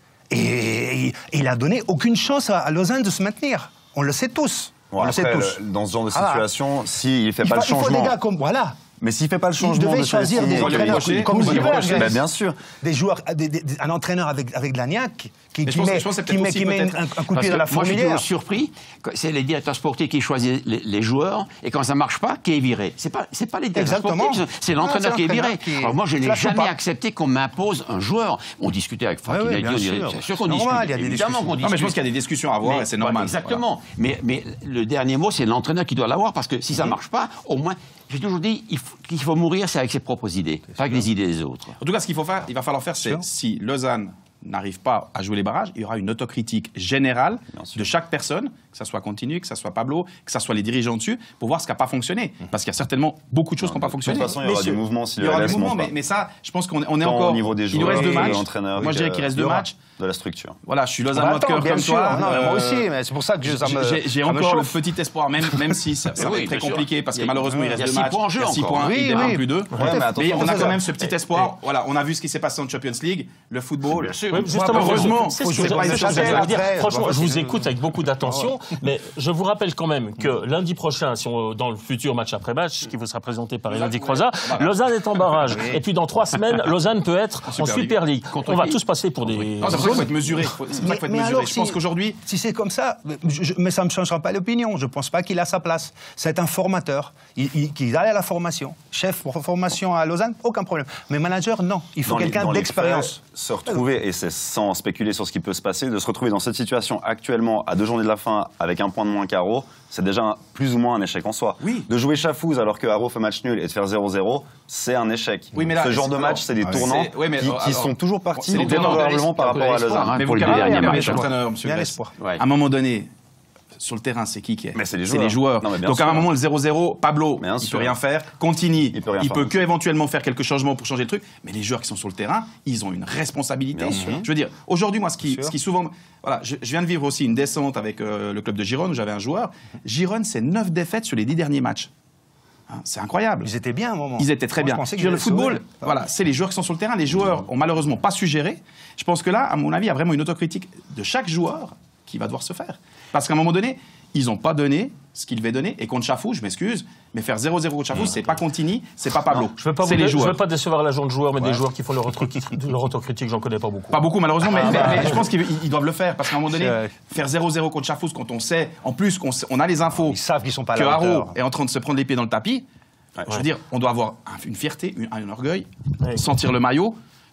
Et il a donné aucune chance à Lausanne de se maintenir. On le sait tous. Bon, On le sait après, tous. dans ce genre de Ah. situation, s'il ne fait pas le Il faut changement... des gars comme... Voilà. Mais s'il ne fait pas le Il changement devait de choisir Celestini... des entraîneurs comme Gilbert. Ben, bien sûr. Des joueurs, un entraîneur avec de l'agnac qui je pense que c'est peut-être aussi met peut-être- un coup de Parce pied que dans la moi, je suis toujours fourmilière. surpris. C'est les directeurs sportifs qui choisissent les joueurs, et quand ça ne marche pas, qui est viré. C'est pas les directeurs Exactement. sportifs, c'est l'entraîneur Ah, qui est c'est viré. l'entraîneur qui- Alors moi, je n'ai Flash ou jamais pas. accepté qu'on m'impose un joueur. On discutait avec Franck, Ouais, il a dit, bien on dirait, sûr. c'est sûr qu'on C'est discute. normal, il y a des Évidemment discussions. qu'on discute. Non, mais je pense qu'il y a des discussions à avoir et c'est normal. Exactement. Mais le dernier mot, c'est l'entraîneur qui doit l'avoir, parce que si ça ne marche pas, au moins, j'ai toujours dit qu'il faut mourir, c'est avec ses propres idées, pas avec les idées des autres. En tout cas, ce qu'il faut faire, il va falloir faire, c'est si Lausanne n'arrive pas à jouer les barrages, il y aura une autocritique générale de chaque personne, que ça soit Continu, que ça soit Pablo, que ça soit les dirigeants dessus, pour voir ce qui n'a pas fonctionné. Parce qu'il y a certainement beaucoup de choses qui n'ont pas De fonctionné. toute façon, il y aura du mouvement si Il y aura le du LS mouvement, monte pas. mais ça, je pense qu'on est Tant encore... au niveau des il nous joueurs reste 2 et matchs. de l'entraîneur Moi, je dirais qu'il reste 2 matchs. de la structure. Voilà, je suis On Lausanne de attend, cœur bien comme sûr. toi. Non, mais moi aussi, mais c'est pour ça que ça me J'ai ça me encore le chauffe. petit espoir, même si ça va Oui, être très bien sûr. compliqué, parce que Il y a- malheureusement, il il y reste a 2 six matchs, points en il jeu y a 6 encore. points, Oui, il démarre oui. plus 2. mais attention, Mais on a c'est quand même ça. ce petit espoir. Voilà, on a vu ce qui s'est passé en Champions League, le football. Bien sûr. Oui, justement, heureusement, c'est faut ce que se pas c'est une ce que chapelle j'allais dire. après. Franchement, Bah, je vous c'est- écoute avec beaucoup d'attention, mais je vous rappelle quand même que lundi prochain, dans le futur match après match, qui vous sera présenté par Elodie Croizat, Lausanne est en barrage. Et puis dans 3 semaines, Lausanne peut être en Super League. On va tous passer pour des... Non, c'est pour ça qu'il faut être mesuré. C'est pour ça qu'il faut être Mais mesuré. alors, Je pense qu'aujourd'hui, si c'est comme ça, mais ça ne me changera pas l'opinion. Je ne pense pas qu'il a sa place. C'est un formateur. Qu'il aille à la formation. Chef pour formation à Lausanne, aucun problème. Mais manager, non. Il faut Dans les- quelqu'un dans les d'expérience. faits, se retrouver, et c'est sans spéculer sur ce qui peut se passer, de se retrouver dans cette situation actuellement, à 2 journées de la fin, avec un point de moins qu'Haro, c'est déjà plus ou moins un échec en soi. Oui. De jouer Chafouz alors que Haro fait match nul et de faire 0-0, c'est un échec. Oui, mais là, ce genre de c'est- match, c'est des tournants c'est- oui, mais qui alors, sont toujours partis c'est les tournants défavorablement de par rapport à l'espoir, Lausanne. hein, mais pour vous les deux carrément, derniers il y avait matchs. des entraîneurs, monsieur Bien Grèce. l'espoir. Ouais. À un moment donné, sur le terrain, c'est qui est Mais c'est les les joueurs. Non, mais bien Donc à sûr. un moment, le 0-0, Pablo, Bien il sûr. peut rien faire. Contini, Il peut rien il faire. peut que éventuellement faire quelques changements pour changer le truc. Mais les joueurs qui sont sur le terrain, ils ont une responsabilité. Bien sûr. Je veux dire, aujourd'hui, moi, ce qui sûr. souvent... Voilà, je viens de vivre aussi une descente avec le club de Gironde, où j'avais un joueur. Gironde, c'est 9 défaites sur les 10 derniers matchs. Hein, c'est incroyable. Ils étaient bien à un moment. Ils étaient très Moi, je bien. pensais Je qu'ils veux dire, le allaient football, sauver. voilà, c'est les joueurs qui sont sur le terrain. Les joueurs ont malheureusement pas su gérer. Je pense que là, à mon avis, il y a vraiment une autocritique de chaque joueur qui va devoir se faire. Parce qu'à un moment donné, ils n'ont pas donné ce qu'ils devaient donner. Et contre Chafouz, je m'excuse, mais faire 0-0 contre Chafouz, c'est pas Contini, c'est pas Pablo. Je ne c'est les veux joueurs. pas décevoir l'agent de joueurs, mais des joueurs qui font leur autocritique, j'en connais pas beaucoup. Pas beaucoup, malheureusement, mais je pense qu'ils doivent le faire. Parce qu'à un moment donné, C'est vrai. faire 0-0 contre Chafouz, quand on sait, en plus, qu'on a les infos Ils savent qu'ils sont pas à que la Haro hauteur. est en train de se prendre les pieds dans le tapis, je veux dire, on doit avoir une fierté, un orgueil, Ouais. sentir le maillot,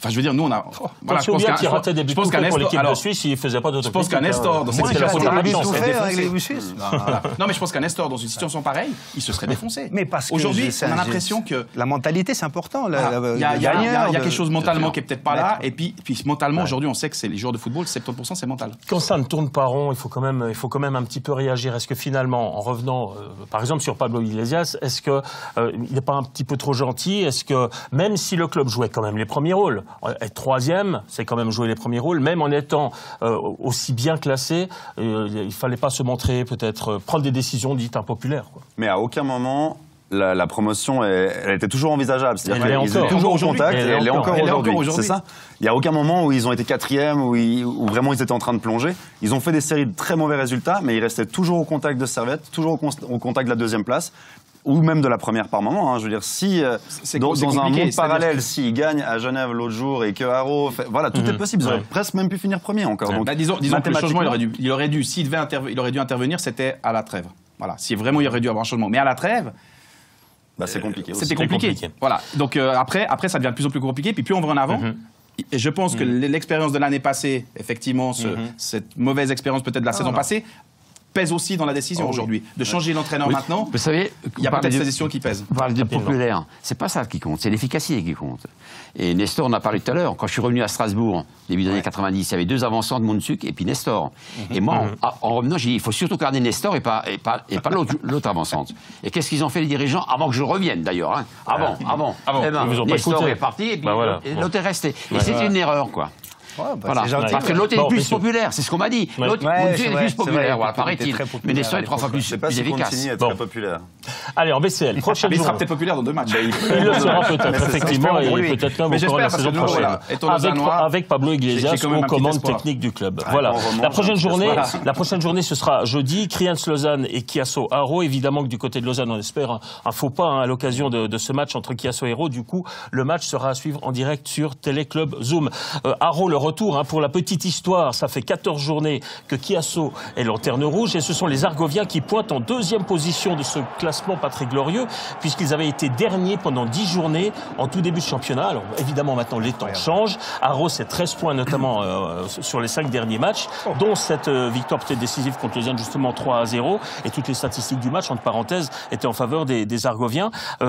Enfin, je veux dire, nous, on a. Voilà, je pense qu'un pour l'équipe de Suisse, il faisait pas d'autre. Je pense qu'un Nestor, dans cette situation pareille, non, mais je pense qu'un Nestor, dans une situation pareille, il se serait défoncé. Mais parce que aujourd'hui, on a l'impression que la mentalité, c'est important. Il y a quelque chose mentalement qui est peut-être pas là. Et puis mentalement, aujourd'hui, on sait que les joueurs de football, 70% c'est mental. Quand ça ne tourne pas rond, il faut quand même un petit peu réagir. Est-ce que finalement, en revenant, par exemple, sur Pablo Iglesias, est-ce que il n'est pas un petit peu trop gentil? Est-ce que même si le club jouait quand même les premiers rôles, être troisième, c'est quand même jouer les premiers rôles, même en étant aussi bien classé, il fallait pas se montrer peut-être prendre des décisions dites impopulaires, quoi. Mais à aucun moment la promotion, elle était toujours envisageable. C'est-à-dire qu'ils étaient toujours en contact, et elle est encore aujourd'hui. C'est ça. Il n'y a aucun moment où ils ont été quatrième, où vraiment ils étaient en train de plonger. Ils ont fait des séries de très mauvais résultats, mais ils restaient toujours au contact de Servette, toujours au contact de la deuxième place, ou même de la première par moment. Hein. Je veux dire, si dans un monde parallèle, s'ils gagnent à Genève l'autre jour et que Haro, voilà, tout est possible. Ils auraient presque même pu finir premier encore. Donc, disons que le changement, il aurait dû intervenir, c'était à la trêve. Voilà, si vraiment il aurait dû avoir un changement. Mais à la trêve, c'est compliqué. C'était compliqué. Voilà. Donc après, ça devient de plus en plus compliqué. Puis plus on va en avant. Et je pense que l'expérience de l'année passée, effectivement, cette mauvaise expérience peut-être de la saison passée, pèse aussi dans la décision aujourd'hui. De changer l'entraîneur maintenant, vous savez, il y a peut-être cette décision qui pèse. On parle de populaire. C'est pas ça qui compte, c'est l'efficacité qui compte. Et Nestor, on a parlé tout à l'heure, quand je suis revenu à Strasbourg, début des années 90, il y avait deux avançants de Monsuk et puis Nestor. Et moi, en revenant, j'ai dit, il faut surtout garder Nestor et pas l'autre avançante. Et qu'est-ce qu'ils ont fait les dirigeants avant que je revienne d'ailleurs, hein. Avant. Eh ben, Nestor est parti et puis l'autre est resté. Et c'était une erreur, quoi. Ouais, voilà. Parce que l'autre est plus populaire, c'est ce qu'on m'a dit. L'autre est plus populaire, voilà, paraît-il. Mais Nestor est 3 fois plus efficace. Très populaire. Allez, en BCL, prochaine journée. Il sera peut-être populaire dans 2 matchs. Il le sera peut-être, effectivement, et peut-être même au cours de la saison prochaine. Avec Pablo Iglesias aux commandes techniques du club. Voilà. La prochaine journée, ce sera jeudi. Kriens Lausanne et Chiasso Haro. Évidemment que du côté de Lausanne, on espère un faux pas à l'occasion de ce match entre Chiasso et Haro. Du coup, le match sera à suivre en direct sur Téléclub Zoom. Haro, le retour, pour la petite histoire, ça fait 14 journées que Chiasso est lanterne rouge et ce sont les Argoviens qui pointent en 2e position de ce classement pas très glorieux puisqu'ils avaient été derniers pendant 10 journées en tout début de championnat. Alors évidemment maintenant les temps changent. Haro c'est 13 points notamment sur les 5 derniers matchs, dont cette victoire peut-être décisive contre Lausanne justement 3-0 et toutes les statistiques du match entre parenthèses étaient en faveur des Argoviens.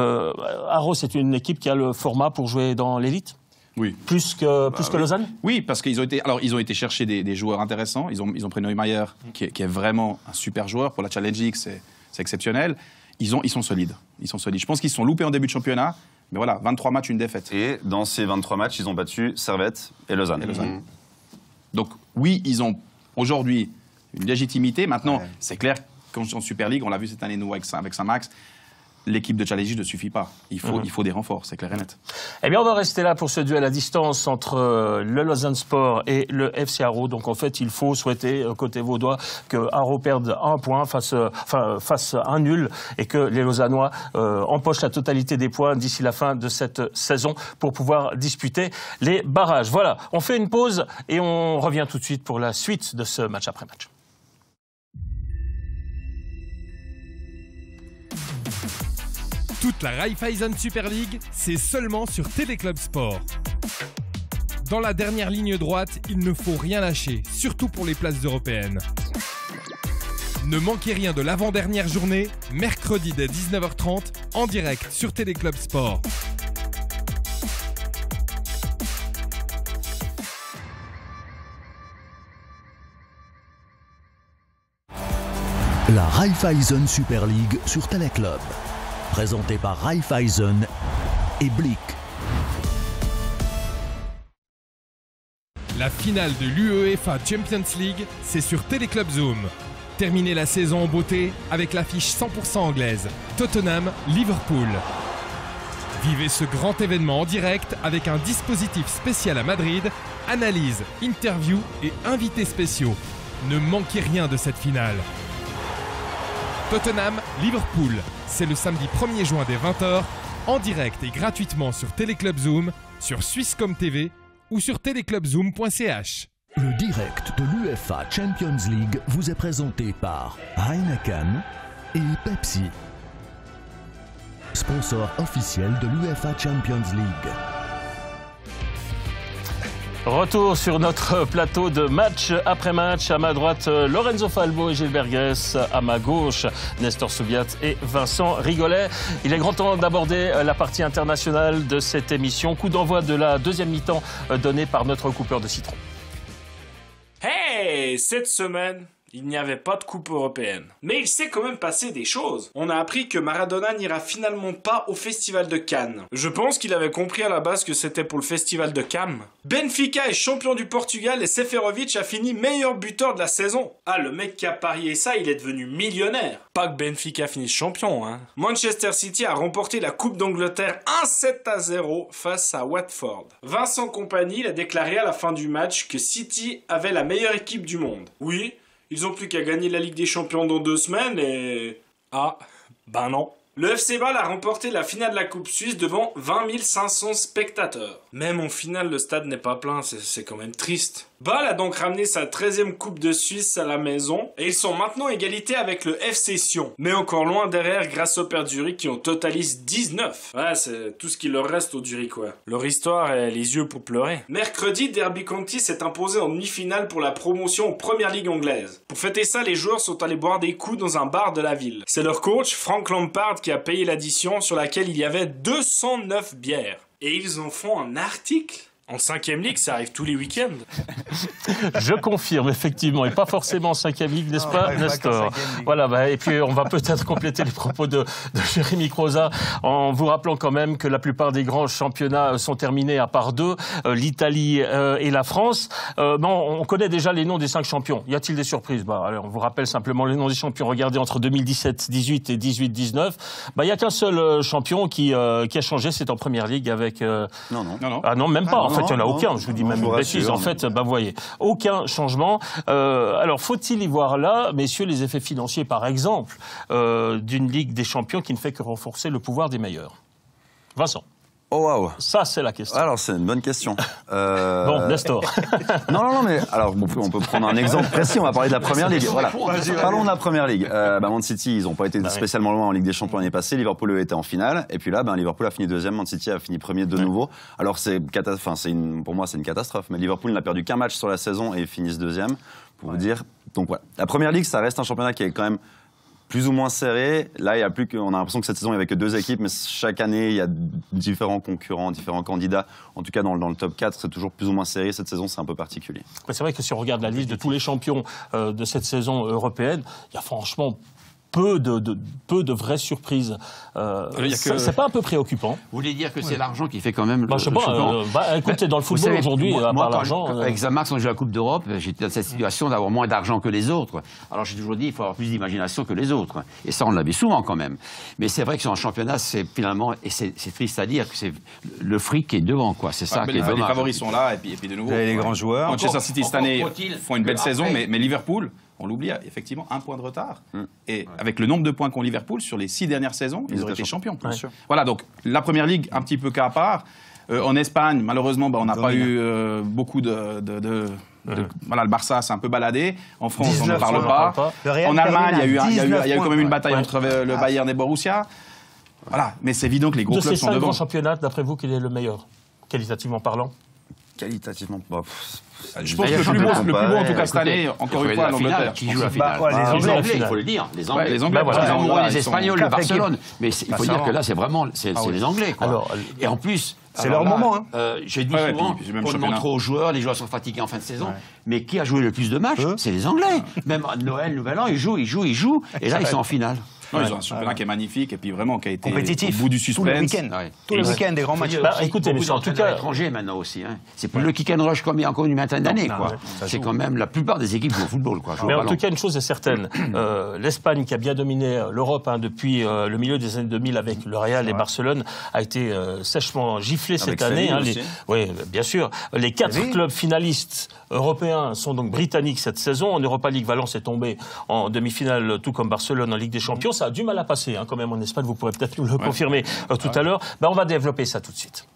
Haro c'est une équipe qui a le format pour jouer dans l'élite. Oui. Plus que Lausanne. Oui, parce qu'ils ont été chercher des joueurs intéressants. Ils ont pris Neumayer, qui est vraiment un super joueur pour la Challenge League, c'est exceptionnel. Ils sont solides. Je pense qu'ils se sont loupés en début de championnat, mais voilà, 23 matchs, une défaite. Et dans ces 23 matchs, ils ont battu Servette et Lausanne. Donc oui, ils ont aujourd'hui une légitimité. Maintenant, c'est clair qu'en Super League, on l'a vu cette année nous avec Saint-Max. L'équipe de Challenge ne suffit pas. Il faut des renforts, c'est clair et net. Eh bien, on va rester là pour ce duel à distance entre le Lausanne Sport et le FC Haro. Donc, en fait, il faut souhaiter, côté vaudois, que Haro perde 1 point face à un nul et que les Lausannois empochent la totalité des points d'ici la fin de cette saison pour pouvoir disputer les barrages. Voilà, on fait une pause et on revient tout de suite pour la suite de ce match après match. Toute la Raiffeisen Super League, c'est seulement sur Téléclub Sport. Dans la dernière ligne droite, il ne faut rien lâcher, surtout pour les places européennes. Ne manquez rien de l'avant-dernière journée, mercredi dès 19h30, en direct sur Téléclub Sport. La Raiffeisen Super League sur Téléclub. Présenté par Raiffeisen et Blick. La finale de l'UEFA Champions League, c'est sur Téléclub Zoom. Terminez la saison en beauté avec l'affiche 100% anglaise, Tottenham-Liverpool. Vivez ce grand événement en direct avec un dispositif spécial à Madrid, analyse, interview et invités spéciaux. Ne manquez rien de cette finale. Tottenham-Liverpool, c'est le samedi 1er juin dès 20h, en direct et gratuitement sur Téléclub Zoom, sur Swisscom TV ou sur téléclubzoom.ch. Le direct de l'UEFA Champions League vous est présenté par Heineken et Pepsi. Sponsor officiel de l'UEFA Champions League. Retour sur notre plateau de match après match. À ma droite, Lorenzo Falbo et Gilbert Gress. À ma gauche, Nestor Soubiat et Vincent Rigolet. Il est grand temps d'aborder la partie internationale de cette émission. Coup d'envoi de la deuxième mi-temps donnée par notre coupeur de citron. Hey, cette semaine, il n'y avait pas de coupe européenne. Mais il s'est quand même passé des choses. On a appris que Maradona n'ira finalement pas au Festival de Cannes. Je pense qu'il avait compris à la base que c'était pour le Festival de Cannes. Benfica est champion du Portugal et Seferovic a fini meilleur buteur de la saison. Ah, le mec qui a parié ça, il est devenu millionnaire. Pas que Benfica finisse champion, hein. Manchester City a remporté la Coupe d'Angleterre 1-7-0 face à Watford. Vincent Kompany a déclaré à la fin du match que City avait la meilleure équipe du monde. Oui, ils ont plus qu'à gagner la Ligue des Champions dans 2 semaines et... Ah, ben non. Le FC Bâle a remporté la finale de la Coupe Suisse devant 20 500 spectateurs. Même en finale, le stade n'est pas plein, c'est quand même triste. Bâle a donc ramené sa 13e Coupe de Suisse à la maison et ils sont maintenant égalité avec le FC Sion. Mais encore loin derrière grâce aux Pères Zurich qui en totalisent 19. Ouais, c'est tout ce qui leur reste aux Zurichois. Leur histoire est les yeux pour pleurer. Mercredi, Derby County s'est imposé en demi-finale pour la promotion en Première Ligue anglaise. Pour fêter ça, les joueurs sont allés boire des coups dans un bar de la ville. C'est leur coach, Frank Lampard, qui a payé l'addition sur laquelle il y avait 209 bières. Et ils en font un article. En 5e Ligue, ça arrive tous les week-ends. Je confirme, effectivement, et pas forcément en 5e Ligue, n'est-ce pas, Nestor? Voilà, et puis on va peut-être compléter les propos de Jérémy Croza en vous rappelant quand même que la plupart des grands championnats sont terminés à part 2, l'Italie et la France. On connaît déjà les noms des 5 champions. Y a-t-il des surprises? Alors, on vous rappelle simplement les noms des champions. Regardez, entre 2017-18 et 18-19, il n'y a qu'un seul champion qui a changé, c'est en Première Ligue avec... Non. Ah non, même pas. En fait, il n'y en a aucun. Je vous dis même une bêtise. En fait, vous voyez, aucun changement. Alors, faut-il y voir là, messieurs, les effets financiers, par exemple, d'une Ligue des Champions qui ne fait que renforcer le pouvoir des meilleurs? Vincent. Oh waouh. Ça, c'est la question. Alors, c'est une bonne question. Bon, Nestor. Non, mais alors, on peut prendre un exemple précis. On va parler de la Première Ligue. Voilà. Parlons de la Première Ligue. Man City, ils n'ont pas été spécialement loin en Ligue des Champions l'année passée. Liverpool était en finale. Et puis là, Liverpool a fini 2e. Man City a fini 1er de nouveau. Alors, pour moi, c'est une catastrophe. Mais Liverpool n'a perdu qu'un match sur la saison et ils finissent 2e. Pour vous dire. Donc, voilà. La Première Ligue, ça reste un championnat qui est quand même plus ou moins serré. Là, on a l'impression que cette saison, il n'y avait que 2 équipes, mais chaque année, il y a différents concurrents, différents candidats. En tout cas, dans le top 4, c'est toujours plus ou moins serré. Cette saison, c'est un peu particulier. C'est vrai que si on regarde la liste de tous les champions de cette saison européenne, il y a franchement peu de vraies surprises. C'est pas un peu préoccupant? Vous voulez dire que c'est l'argent qui fait quand même le je sais pas, écoutez, dans le football aujourd'hui, à part l'argent... Avec Zamax, quand j'ai la Coupe d'Europe, j'étais dans cette situation d'avoir moins d'argent que les autres. Alors j'ai toujours dit, il faut avoir plus d'imagination que les autres. Et ça, on l'avait souvent quand même. Mais c'est vrai que sur un championnat, c'est finalement, et c'est triste à dire, que c'est le fric qui est devant, quoi. C'est ça qui est dommage. Les favoris sont là, et puis de nouveau... Les grands joueurs. Manchester City, cette année, font une belle saison, mais Liverpool... On l'oublie, effectivement, 1 point de retard. Et avec le nombre de points qu'ont Liverpool sur les 6 dernières saisons, ils auraient été champions. Bien sûr. Voilà, donc la Première Ligue, un petit peu cas à part. En Espagne, malheureusement, on n'a pas eu beaucoup voilà, le Barça s'est un peu baladé. En France, on n'en parle pas. En Allemagne, il y a eu quand même une bataille entre le Bayern et Borussia. Voilà, mais c'est évident que les gros clubs sont devant. De ces 5 grands championnats, d'après vous, quel est le meilleur, qualitativement parlant? Qualitativement, je pense que le plus beau, en tout cas cette année, encore une fois, l'Angleterre. Qui joue la finale? Les Anglais, il faut le dire. Les Anglais. Les Anglais, les Espagnols, le Barcelone. Mais il faut dire que là, c'est vraiment les Anglais. Et en plus... C'est leur moment. Je dis souvent, on demande trop aux joueurs, les joueurs sont fatigués en fin de saison. Mais qui a joué le plus de matchs? C'est les Anglais. Même Noël, Nouvel An, ils jouent. Et là, ils sont en finale. Non, ils ont un championnat qui est magnifique et puis vraiment qui a été compétitif. Au bout du suspense. Tous les week-ends, des grands matchs. Écoutez, mais en tout cas, étrangers maintenant aussi. C'est plus le kick and rush comme il y a encore une vingtaine d'années. C'est quand même la plupart des équipes jouent au football. Mais en tout cas, une chose est certaine. L'Espagne, qui a bien dominé l'Europe depuis le milieu des années 2000 avec le Real et Barcelone, a été sèchement giflée cette année. Oui, bien sûr. Les 4 clubs finalistes européens sont donc britanniques cette saison. En Europa League, Valence est tombé en demi-finale, tout comme Barcelone en Ligue des Champions. Ça a du mal à passer, quand même, en Espagne. Vous pourrez peut-être nous le confirmer tout à l'heure. On va développer ça tout de suite.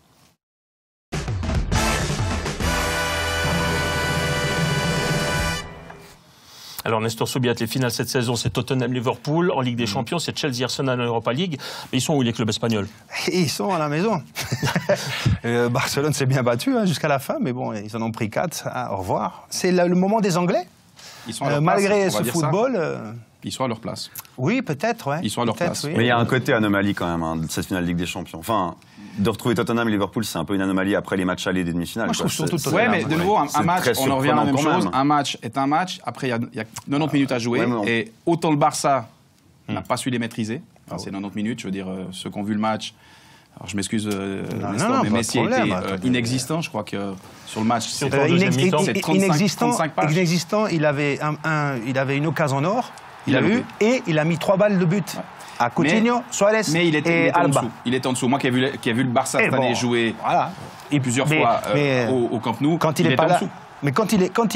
Alors Nestor Soubiat, les finales cette saison, c'est Tottenham-Liverpool. En Ligue des Champions, c'est Chelsea-Arsenal en Europa League. Mais ils sont où les clubs espagnols? Ils sont à la maison. Barcelone s'est bien battu jusqu'à la fin, mais bon, ils en ont pris 4. Au revoir. C'est le moment des Anglais. Ils sont à leur Malgré place, on va ce dire ça. football. Ils sont à leur place. Oui, peut-être, ouais. Ils sont à leur Peut-être, place. oui. Mais il y a un côté anomalie quand même, de cette finale Ligue des Champions. Enfin, de retrouver Tottenham et Liverpool, c'est un peu une anomalie après les matchs allés des demi-finales. Moi, je trouve surtout Ouais, Tottenham, mais de nouveau, un match, très on en revient à la même surprenant quand chose. même. Un match est un match. Après, il y a 90 minutes à jouer. Ouais, mais on- Et autant le Barça n'a pas su les maîtriser. Enfin, c'est 90 minutes. Je veux dire, ceux qui ont vu le match. Alors, je m'excuse, Nestor, non, mais pas de Messi problème, était attends. inexistant. Je crois que sur le match, c'est Surtout en deuxième mi-temps, c'est 35 pages. Inexistant, il avait une occasion en or, Il il a a eu, loupé. et il a mis 3 balles de but. À Coutinho, Suarez Mais il et était en Alba. dessous. Il était en dessous. Moi qui ai vu le Barça Et cette année bon, jouer voilà. plusieurs Mais- fois mais, au Camp Nou, Quand il est était pas en là, dessous. mais quand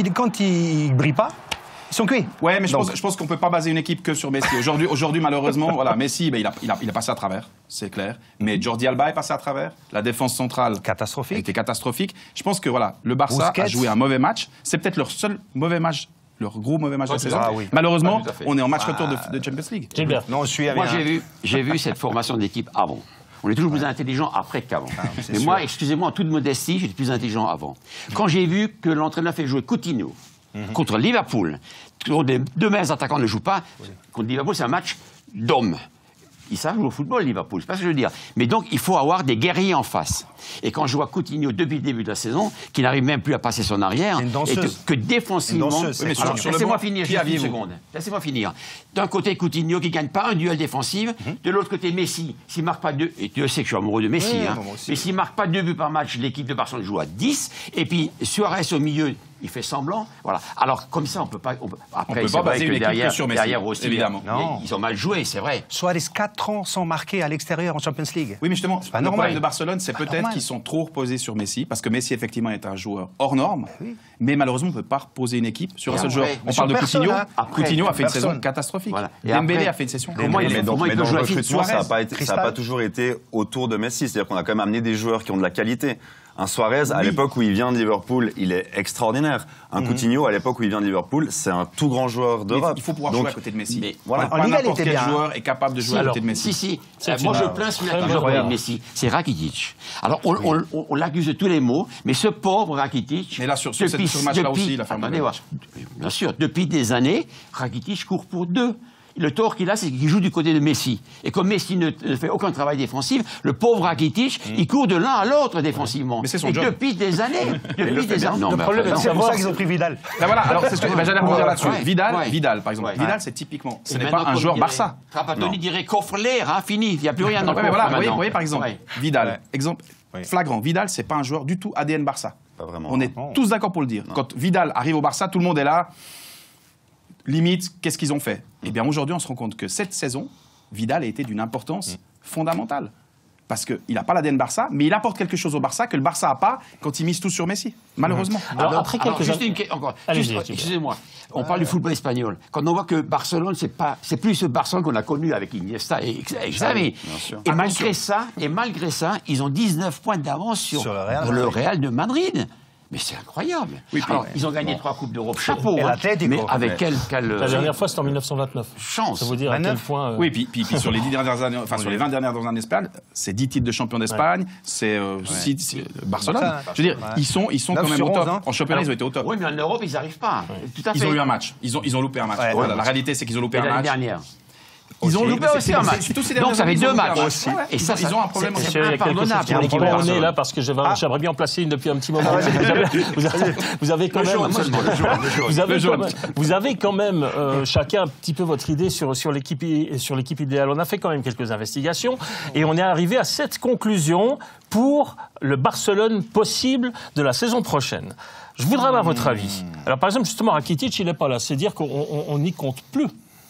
il brille pas, ils sont cuits. Ouais, mais je Donc- pense qu'on peut pas baser une équipe que sur Messi. Aujourd'hui, malheureusement, voilà, Messi, ben, il a passé à travers, c'est clair. Mais Jordi Alba est passé à travers. La défense centrale Catastrophique. était catastrophique. Je pense que voilà, le Barça Busquets. a joué un mauvais match. C'est peut-être leur seul mauvais match, leur gros mauvais match de la saison. Ah oui. Malheureusement, Pas tout à fait. on est en match retour de Champions League. Gilbert. Non, je suis avec Moi, j'ai vu cette formation d'équipe avant. On est toujours plus intelligent après qu'avant. c'est Mais sûr. moi, excusez-moi, en toute modestie, j'étais plus intelligent avant. Quand j'ai vu que l'entraîneur fait jouer Coutinho contre Liverpool, les deux meilleurs attaquants ne jouent pas, contre Liverpool, c'est un match d'hommes. Ils savent jouer au football, Liverpool, c'est pas ce que je veux dire. Mais donc, il faut avoir des guerriers en face. Et quand je vois Coutinho, depuis le début de la saison, qui n'arrive même plus à passer son arrière, C'est une danseuse. et que défensivement... Une danseuse, c'est Oui, mais Alors, sur le laissez-moi banc, finir, qui juste une aviez-vous seconde. Laissez-moi finir. D'un côté, Coutinho qui ne gagne pas un duel défensif. De l'autre côté, Messi. S'il marque pas deux, et Dieu sait que je suis amoureux de Messi, Oui, hein, moi aussi. mais s'il marque pas 2 buts par match, l'équipe de Barcelone joue à 10. Et puis Suarez au milieu, il fait semblant. Voilà. Alors comme ça, on peut pas. Après, peut c'est pas vrai baser que une équipe derrière, que sur Messi, derrière aussi, évidemment. Non. ils ont mal joué, c'est vrai. Suarez 4 ans sans marquer à l'extérieur en Champions League. Oui, mais justement, pas le normal. problème de Barcelone, c'est peut-être normal. qu'ils sont trop reposés sur Messi, parce que Messi, effectivement, est un joueur hors norme, oui. mais malheureusement, on ne peut pas reposer une équipe sur un seul après, joueur. mais On sur parle de personne, Coutinho. hein. Après, Coutinho a fait une personne. saison catastrophique. Voilà. Et Dembélé après, a fait une saison comment il- Mais dans, comment il mais peut dans jouer le à Suarez recrutement, ça n'a pas, Cristal. toujours été autour de Messi. C'est-à-dire qu'on a quand même amené des joueurs qui ont de la qualité. Un Suarez, à Oui. l'époque où il vient de Liverpool, il est extraordinaire. Un Coutinho, à l'époque où il vient de Liverpool, c'est un tout grand joueur Mais d'Europe. il faut pouvoir Donc, jouer à côté de Messi. mais Voilà. en Pas Liga, il n'importe était quel bien, joueur est capable de jouer à Alors, côté de Messi. si. C'est Moi, une- je plains celui-là très qui bonne joue avec regarde. Messi. C'est Rakitic. Alors, on l'accuse de tous les maux, mais ce pauvre Rakitic... Mais là, sur ce match-là aussi, il a fait un mauvais Attendez, match. bien sûr, depuis des années, Rakitic court pour 2. Le tort qu'il a, c'est qu'il joue du côté de Messi. Et comme Messi ne fait aucun travail défensif, le pauvre Rakitic, il court de l'un à l'autre défensivement. Mais c'est son Et job. depuis des années. Depuis des années. Non, Le mais problème est de enfin, C'est pour savoir ça qu'ils ont pris Vidal. Ben voilà, alors c'est ce que j'allais rebondir là-dessus. Ouais, Vidal, ouais. Vidal, par exemple. Ouais. Vidal, c'est typiquement, ce et n'est maintenant, pas un comme joueur dirait- Barça. Trapattoni dirait coffre l'air, hein, fini. Il n'y a plus rien dans le Ouais, mais coffre voilà, maintenant. vous voyez, par exemple, Ouais. Vidal, exemple flagrant. Vidal, c'est pas un joueur du tout ADN Barça. Pas vraiment. On est Non. tous d'accord pour le dire. Quand Vidal arrive au Barça, tout le monde est là. Limite, qu'est-ce qu'ils ont fait? Eh bien, aujourd'hui, on se rend compte que cette saison, Vidal a été d'une importance fondamentale. Parce qu'il n'a pas l'ADN Barça, mais il apporte quelque chose au Barça que le Barça n'a pas quand il mise tout sur Messi, malheureusement. Alors, après quelques juste années- encore. Allez-y, Juste, Gilbert. excusez-moi. On parle du football espagnol. Quand on voit que Barcelone, c'est plus ce Barcelone qu'on a connu avec Iniesta et Xavi. bien sûr. Et malgré ça, ils ont 19 points d'avance sur Sur le Real de Madrid. Mais c'est incroyable. Oui, puis- Alors, ils ont gagné 3 Coupes d'Europe. Chapeau. Et hein. l'Atlético. Mais avec quelle La dernière fois, c'était en 1929. chance. Ça vous dire à quel 29. point... Oui, puis sur les 10 dernières années, enfin sur les 20 dernières années d'Espagne, c'est 10 titres de champion d'Espagne, c'est Barcelone. Ça, Je veux dire, ouais. ils sont 9 quand même sur au 11, top. hein. En championnat, ils ont été au top. Oui, mais en Europe, ils n'arrivent pas. Tout à fait. Ils ont eu un match. Ils ont loupé un match. Ouais, Voilà, ouais. la réalité, c'est qu'ils ont loupé Et un l'année match. dernière. Ils ont loupé aussi un match. Donc ça fait 2 matchs. Aussi. Et ça, ils ont un problème. c'est Monsieur, il y a quelque chose impardonnable qui pour me l'équipe de prend au nez Barcelone. là parce que j'aimerais bien en placer une depuis un petit moment. Vous avez quand Le même, jaune seulement, le jaune, le jaune. vous avez Le quand jaune. même- vous avez quand même chacun un petit peu votre idée sur l'équipe idéale. On a fait quand même quelques investigations et on est arrivé à cette conclusion pour le Barcelone possible de la saison prochaine. Je voudrais avoir votre avis. Alors par exemple justement Rakitic il n'est pas là, c'est dire qu'on n'y compte plus.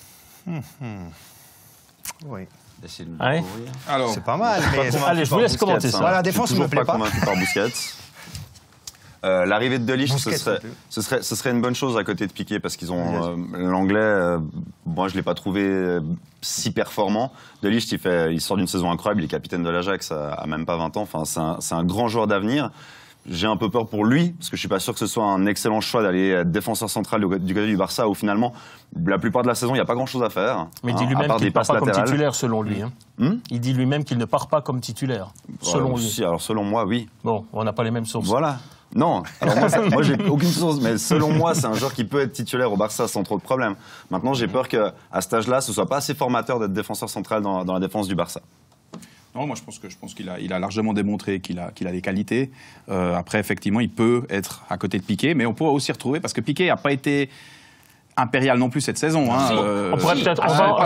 Oui. Laissez-nous Ouais. découvrir. Alors, C'est pas mal. Mais... Allez, je vous laisse commenter ça. Voilà, la Je suis défense ne toujours me plaît pas. convaincu par Busquets. L'arrivée de Ligt, Busquets, ce serait une bonne chose à côté de Piqué parce qu'ils ont l'anglais. Moi, je l'ai pas trouvé si performant. De Ligt, il sort d'une saison incroyable. Il est capitaine de l'Ajax à même pas 20 ans. Enfin, c'est un grand joueur d'avenir. j'ai un peu peur pour lui, parce que je suis pas sûr que ce soit un excellent choix d'aller être défenseur central du côté du Barça, où finalement, la plupart de la saison, il n'y a pas grand-chose à faire. Mais il dit lui-même qu'il ne part pas comme titulaire, selon lui. Il dit lui-même qu'il ne part pas comme titulaire, selon lui. Alors, selon moi, oui. Bon, on n'a pas les mêmes sources. Voilà. Non, alors moi j'ai aucune source, mais selon moi, c'est un joueur qui peut être titulaire au Barça sans trop de problèmes. Maintenant, j'ai peur qu'à cet âge-là, ce soit pas assez formateur d'être défenseur central dans la défense du Barça. Non, moi je pense qu'il a largement démontré qu'il a des qualités. Après, effectivement, il peut être à côté de Piqué, mais on pourrait aussi retrouver, parce que Piqué n'a pas été impérial non plus cette saison. On pourrait peut-être...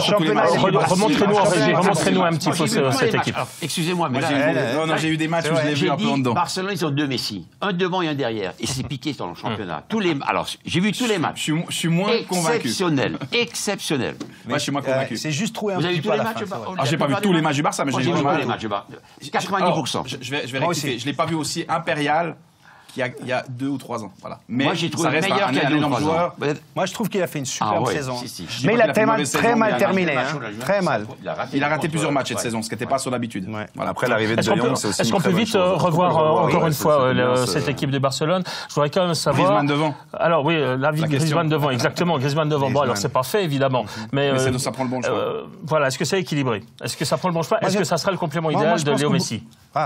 Remontrez-nous un petit peu cette équipe. Excusez-moi, mais là... j'ai eu des matchs où je l'ai vu un peu en dedans. Barcelone, ils ont 2 Messi. Un devant et un derrière. Et c'est Piqué dans le championnat. Alors, j'ai vu tous les matchs. Je suis moins convaincu. Exceptionnel. Moi, je suis moins convaincu. C'est juste trouvé un Vous avez vu tous les matchs? J'ai pas vu tous les matchs du Barça, mais j'ai vu tous les matchs. 90%. Je vais rectifier. Je l'ai pas vu aussi impérial il y a 2 ou 3 ans. Voilà. Mais moi, j'ai trouvé meilleur qu'il y a 2 ou 3 ans. Moi, je trouve qu'il a fait une superbe saison. Si. Mais il a très mal terminé. Très mal. Il a raté plusieurs matchs cette saison, ce qui n'était pas son habitude. Voilà. Après l'arrivée de De Jong, c'est aussi Est-ce qu'on peut vite revoir encore une fois cette équipe de Barcelone? Je voudrais quand même savoir... Griezmann devant. Alors oui, l'avis de Griezmann devant, exactement. Griezmann devant. Bon, alors c'est pas fait, évidemment. Mais ça prend le bon choix. Voilà, est-ce que c'est équilibré? Est-ce que ça prend le bon choix? Est-ce que ça sera le complément idéal de Léo Messi?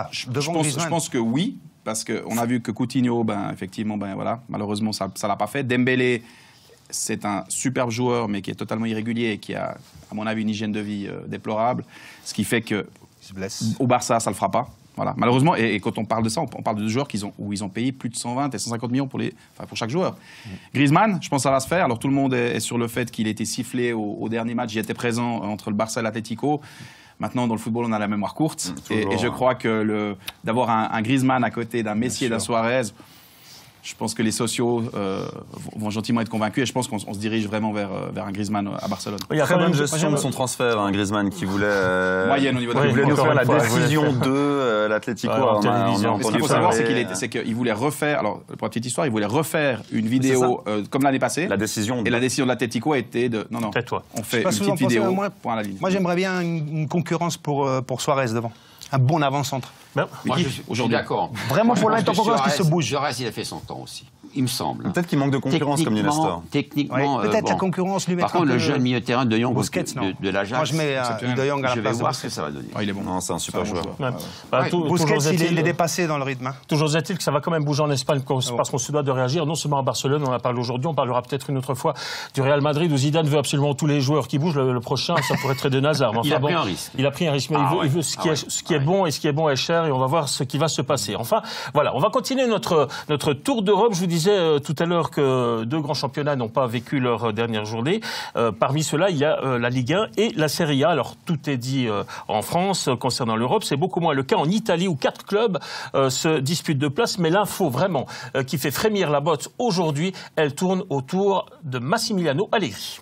Je pense que oui. Parce qu'on a vu que Coutinho, effectivement, voilà, malheureusement, ça ne l'a pas fait. Dembélé, c'est un superbe joueur, mais qui est totalement irrégulier et qui a, à mon avis, une hygiène de vie déplorable. Ce qui fait qu'au Barça, ça ne le fera pas. Voilà. Malheureusement, et quand on parle de ça, on parle de joueurs où ils ont payé plus de 120 et 150 millions pour chaque joueur. Griezmann, je pense que ça va se faire. Alors tout le monde est sur le fait qu'il ait été sifflé au dernier match. J'y étais présent entre le Barça et l'Atlético. Maintenant, dans le football, on a la mémoire courte. Et je crois que d'avoir un Griezmann à côté d'un Messi et d'un Suarez, je pense que les sociaux vont gentiment être convaincus. Et je pense qu'on se dirige vraiment vers un Griezmann à Barcelone. Il y a très bonne gestion de son transfert, Griezmann, qui voulait... moyenne au niveau de il voulait nous faire la décision de l'Atlético. Ce qu'il faut savoir, c'est qu'il voulait refaire... Alors, pour la petite histoire, il voulait refaire une vidéo comme l'année passée. La décision. Et la décision de l'Atlético a été de... Non, on fait une petite vidéo, point à la ligne. Moi, j'aimerais bien une concurrence pour Suarez devant. Un bon avant-centre. Moi, je suis d'accord. Vraiment, pour l'instant, concurrence qui se bouge. Suarez, il a fait son temps aussi, il me semble. Peut-être qu'il manque de concurrence, comme dit Nestor. Techniquement, peut-être la concurrence lui mettra. Par contre, le jeune milieu de terrain de Jong de l'Ajax. Moi, je mets De Jong à la place de Busquets. Je vais voir ce que ça va donner. Il est bon. Non, c'est un super joueur. Busquets, il est dépassé dans le rythme. Toujours est-il que ça va quand même bouger en Espagne parce qu'on se doit de réagir, non seulement à Barcelone, on en parle aujourd'hui, on parlera peut-être une autre fois du Real Madrid où Zidane veut absolument tous les joueurs qui bougent. Le prochain, ça pourrait être Eden Hazard. Il a pris un risque. Il a pris un risque, mais il veut ce qui est bon et ce qui est bon est cher et on va voir ce qui va se passer. Enfin, voilà, on va continuer notre tour d'Europe. Je vous disais tout à l'heure que 2 grands championnats n'ont pas vécu leur dernière journée. Parmi ceux-là, il y a la Ligue 1 et la Serie A. Alors, tout est dit en France concernant l'Europe. C'est beaucoup moins le cas en Italie où 4 clubs se disputent de place. Mais l'info vraiment qui fait frémir la botte aujourd'hui, elle tourne autour de Massimiliano Allegri.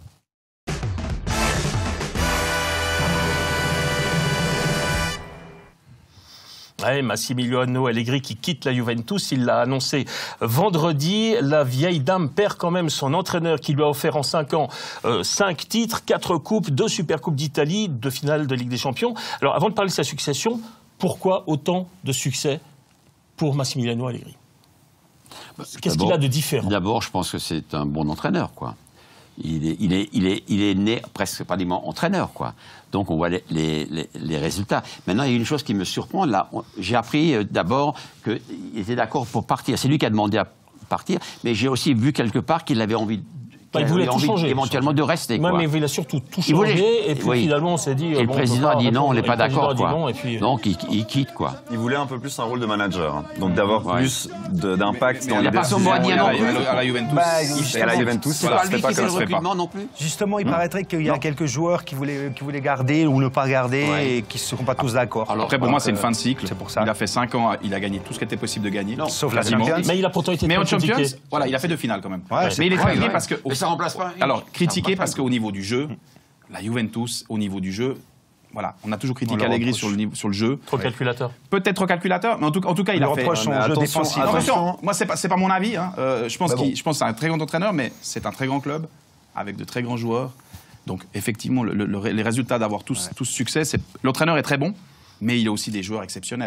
Ouais, Massimiliano Allegri qui quitte la Juventus, il l'a annoncé vendredi. La vieille dame perd quand même son entraîneur qui lui a offert en 5 ans 5 titres, 4 coupes, 2 supercoupes d'Italie, 2 finales de Ligue des Champions. Alors avant de parler de sa succession, pourquoi autant de succès pour Massimiliano Allegri? Qu'est-ce qu'il a de différent? D'abord, je pense que c'est un bon entraîneur, quoi. Il est né presque pratiquement entraîneur, quoi. Donc on voit les résultats. Maintenant, il y a une chose qui me surprend. Là, j'ai appris d'abord qu'il était d'accord pour partir. C'est lui qui a demandé à partir. Mais j'ai aussi vu quelque part qu'il avait envie il voulait tout changer. Éventuellement de rester. Quoi. Mais il a surtout tout changé. Et puis finalement, on s'est dit. Et le président a dit non, on n'est pas d'accord. Non, donc il quitte, quoi. Il voulait un peu plus un rôle de manager. Donc d'avoir plus d'impact dans les décisions. Il n'y a pas son mot à dire non plus. À la Juventus. À la Juventus, c'est pas lui qui fait le recrutement non plus. Justement, il paraîtrait qu'il y a quelques joueurs qui voulaient garder ou ne pas garder et qui ne seront pas tous d'accord. Après, pour moi, c'est une fin de cycle. C'est pour ça. Il a fait 5 ans, il a gagné tout ce qui était possible de gagner. Sauf la Champions. Mais il a pourtant été très critiqué. Mais en Champions, voilà, il a fait 2 finales quand même. Mais il est critiqué parce que. Mais ça remplace pas. Alors, critiqué parce qu'au niveau du jeu, la Juventus, au niveau du jeu, voilà, on a toujours critiqué Allegri sur le jeu. Trop calculateur. Peut-être trop calculateur, mais en tout cas, il a fait. Attention, moi, c'est pas mon avis. Je pense que c'est un très grand entraîneur, mais c'est un très grand club avec de très grands joueurs. Donc, effectivement, les résultats d'avoir tous succès, l'entraîneur est très bon, mais il a aussi des joueurs exceptionnels.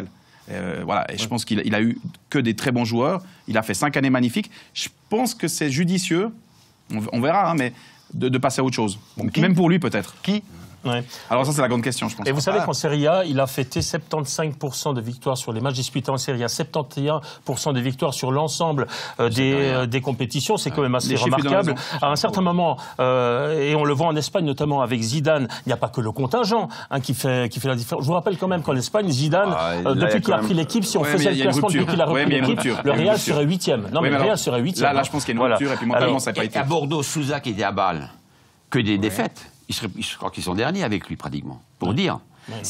Voilà. Et je pense qu'il a eu que des très bons joueurs. Il a fait 5 années magnifiques. Je pense que c'est judicieux, on verra, hein, mais de passer à autre chose. Donc, même pour lui, peut-être. Qui? Ouais. Alors ça, c'est la grande question, je pense. Et vous savez qu'en Serie A, il a fêté 75% de victoires sur les matchs disputés en Serie A, 71% de victoires sur l'ensemble des compétitions. C'est quand même assez remarquable. À un certain moment, et on le voit en Espagne notamment avec Zidane, il n'y a pas que le contingent qui fait la différence. Je vous rappelle quand même qu'en Espagne, Zidane, depuis qu'il a pris l'équipe, si on faisait le classement depuis qu'il a repris l'équipe, le Real serait 8e. Non, mais le Real serait 8e. Là, je pense qu'il y a une rupture, et puis mentalement, ça n'a pas été. À Bordeaux, Souza qui était à Bâle, que des défaites. Je crois qu'ils sont derniers avec lui, pratiquement, pour dire.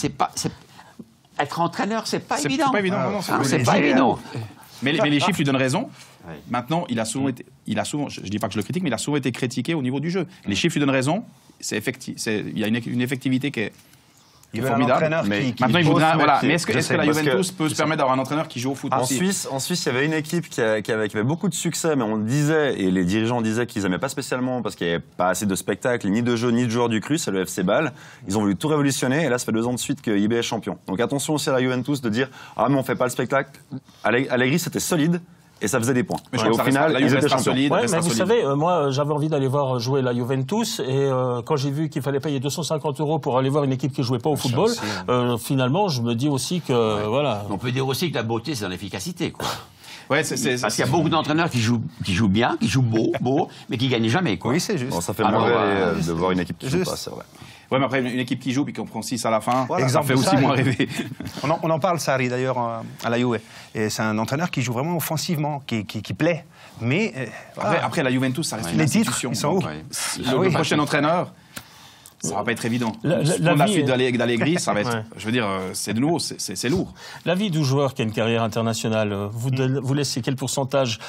Être entraîneur, c'est pas évident. C'est pas évident, non, c'est pas évident. Mais les chiffres lui donnent raison. Maintenant, il a souvent, je dis pas que je le critique, mais il a souvent été critiqué au niveau du jeu. Les chiffres lui donnent raison. Il y a une effectivité qui est formidable. Maintenant, il voudrait. Voilà. Mais est-ce que la Juventus peut se permettre d'avoir un entraîneur qui joue au foot aussi ? En Suisse, il y avait une équipe qui avait beaucoup de succès, mais on disait, et les dirigeants disaient qu'ils n'aimaient pas spécialement parce qu'il n'y avait pas assez de spectacles, ni de jeu, ni de joueurs du cru, c'est le FC Bâle. Ils ont voulu tout révolutionner, et là, ça fait 2 ans de suite que IB est champion. Donc attention aussi à la Juventus de dire « Ah, mais on ne fait pas le spectacle ». Allegri, c'était solide. Et ça faisait des points. Mais au final, ils étaient champions. Mais vous savez, moi, j'avais envie d'aller voir jouer la Juventus. Et quand j'ai vu qu'il fallait payer 250 € pour aller voir une équipe qui jouait pas au football, finalement, je me dis aussi que voilà. On peut dire aussi que la beauté, c'est dans l'efficacité, quoi. Ouais, parce qu'il y a beaucoup d'entraîneurs qui jouent bien, qui jouent beau, mais qui gagnent jamais, quoi. Oui, c'est juste. Bon, ça fait mauvais de voir une équipe qui joue pas, c'est vrai. Ouais, mais après, une équipe qui joue puis qu'on prend 6 à la fin, ça fait aussi moins rêver. On en parle, Sarri, d'ailleurs, à la Juve. Et c'est un entraîneur qui joue vraiment offensivement, qui plaît. Mais après, la Juventus, ça reste une institution. Ils sont où Le prochain entraîneur, ça va pas être évident. La suite d'Allegri, ça va être, je veux dire, c'est de nouveau, c'est lourd. La vie du joueur qui a une carrière internationale, vous laissez quel pourcentage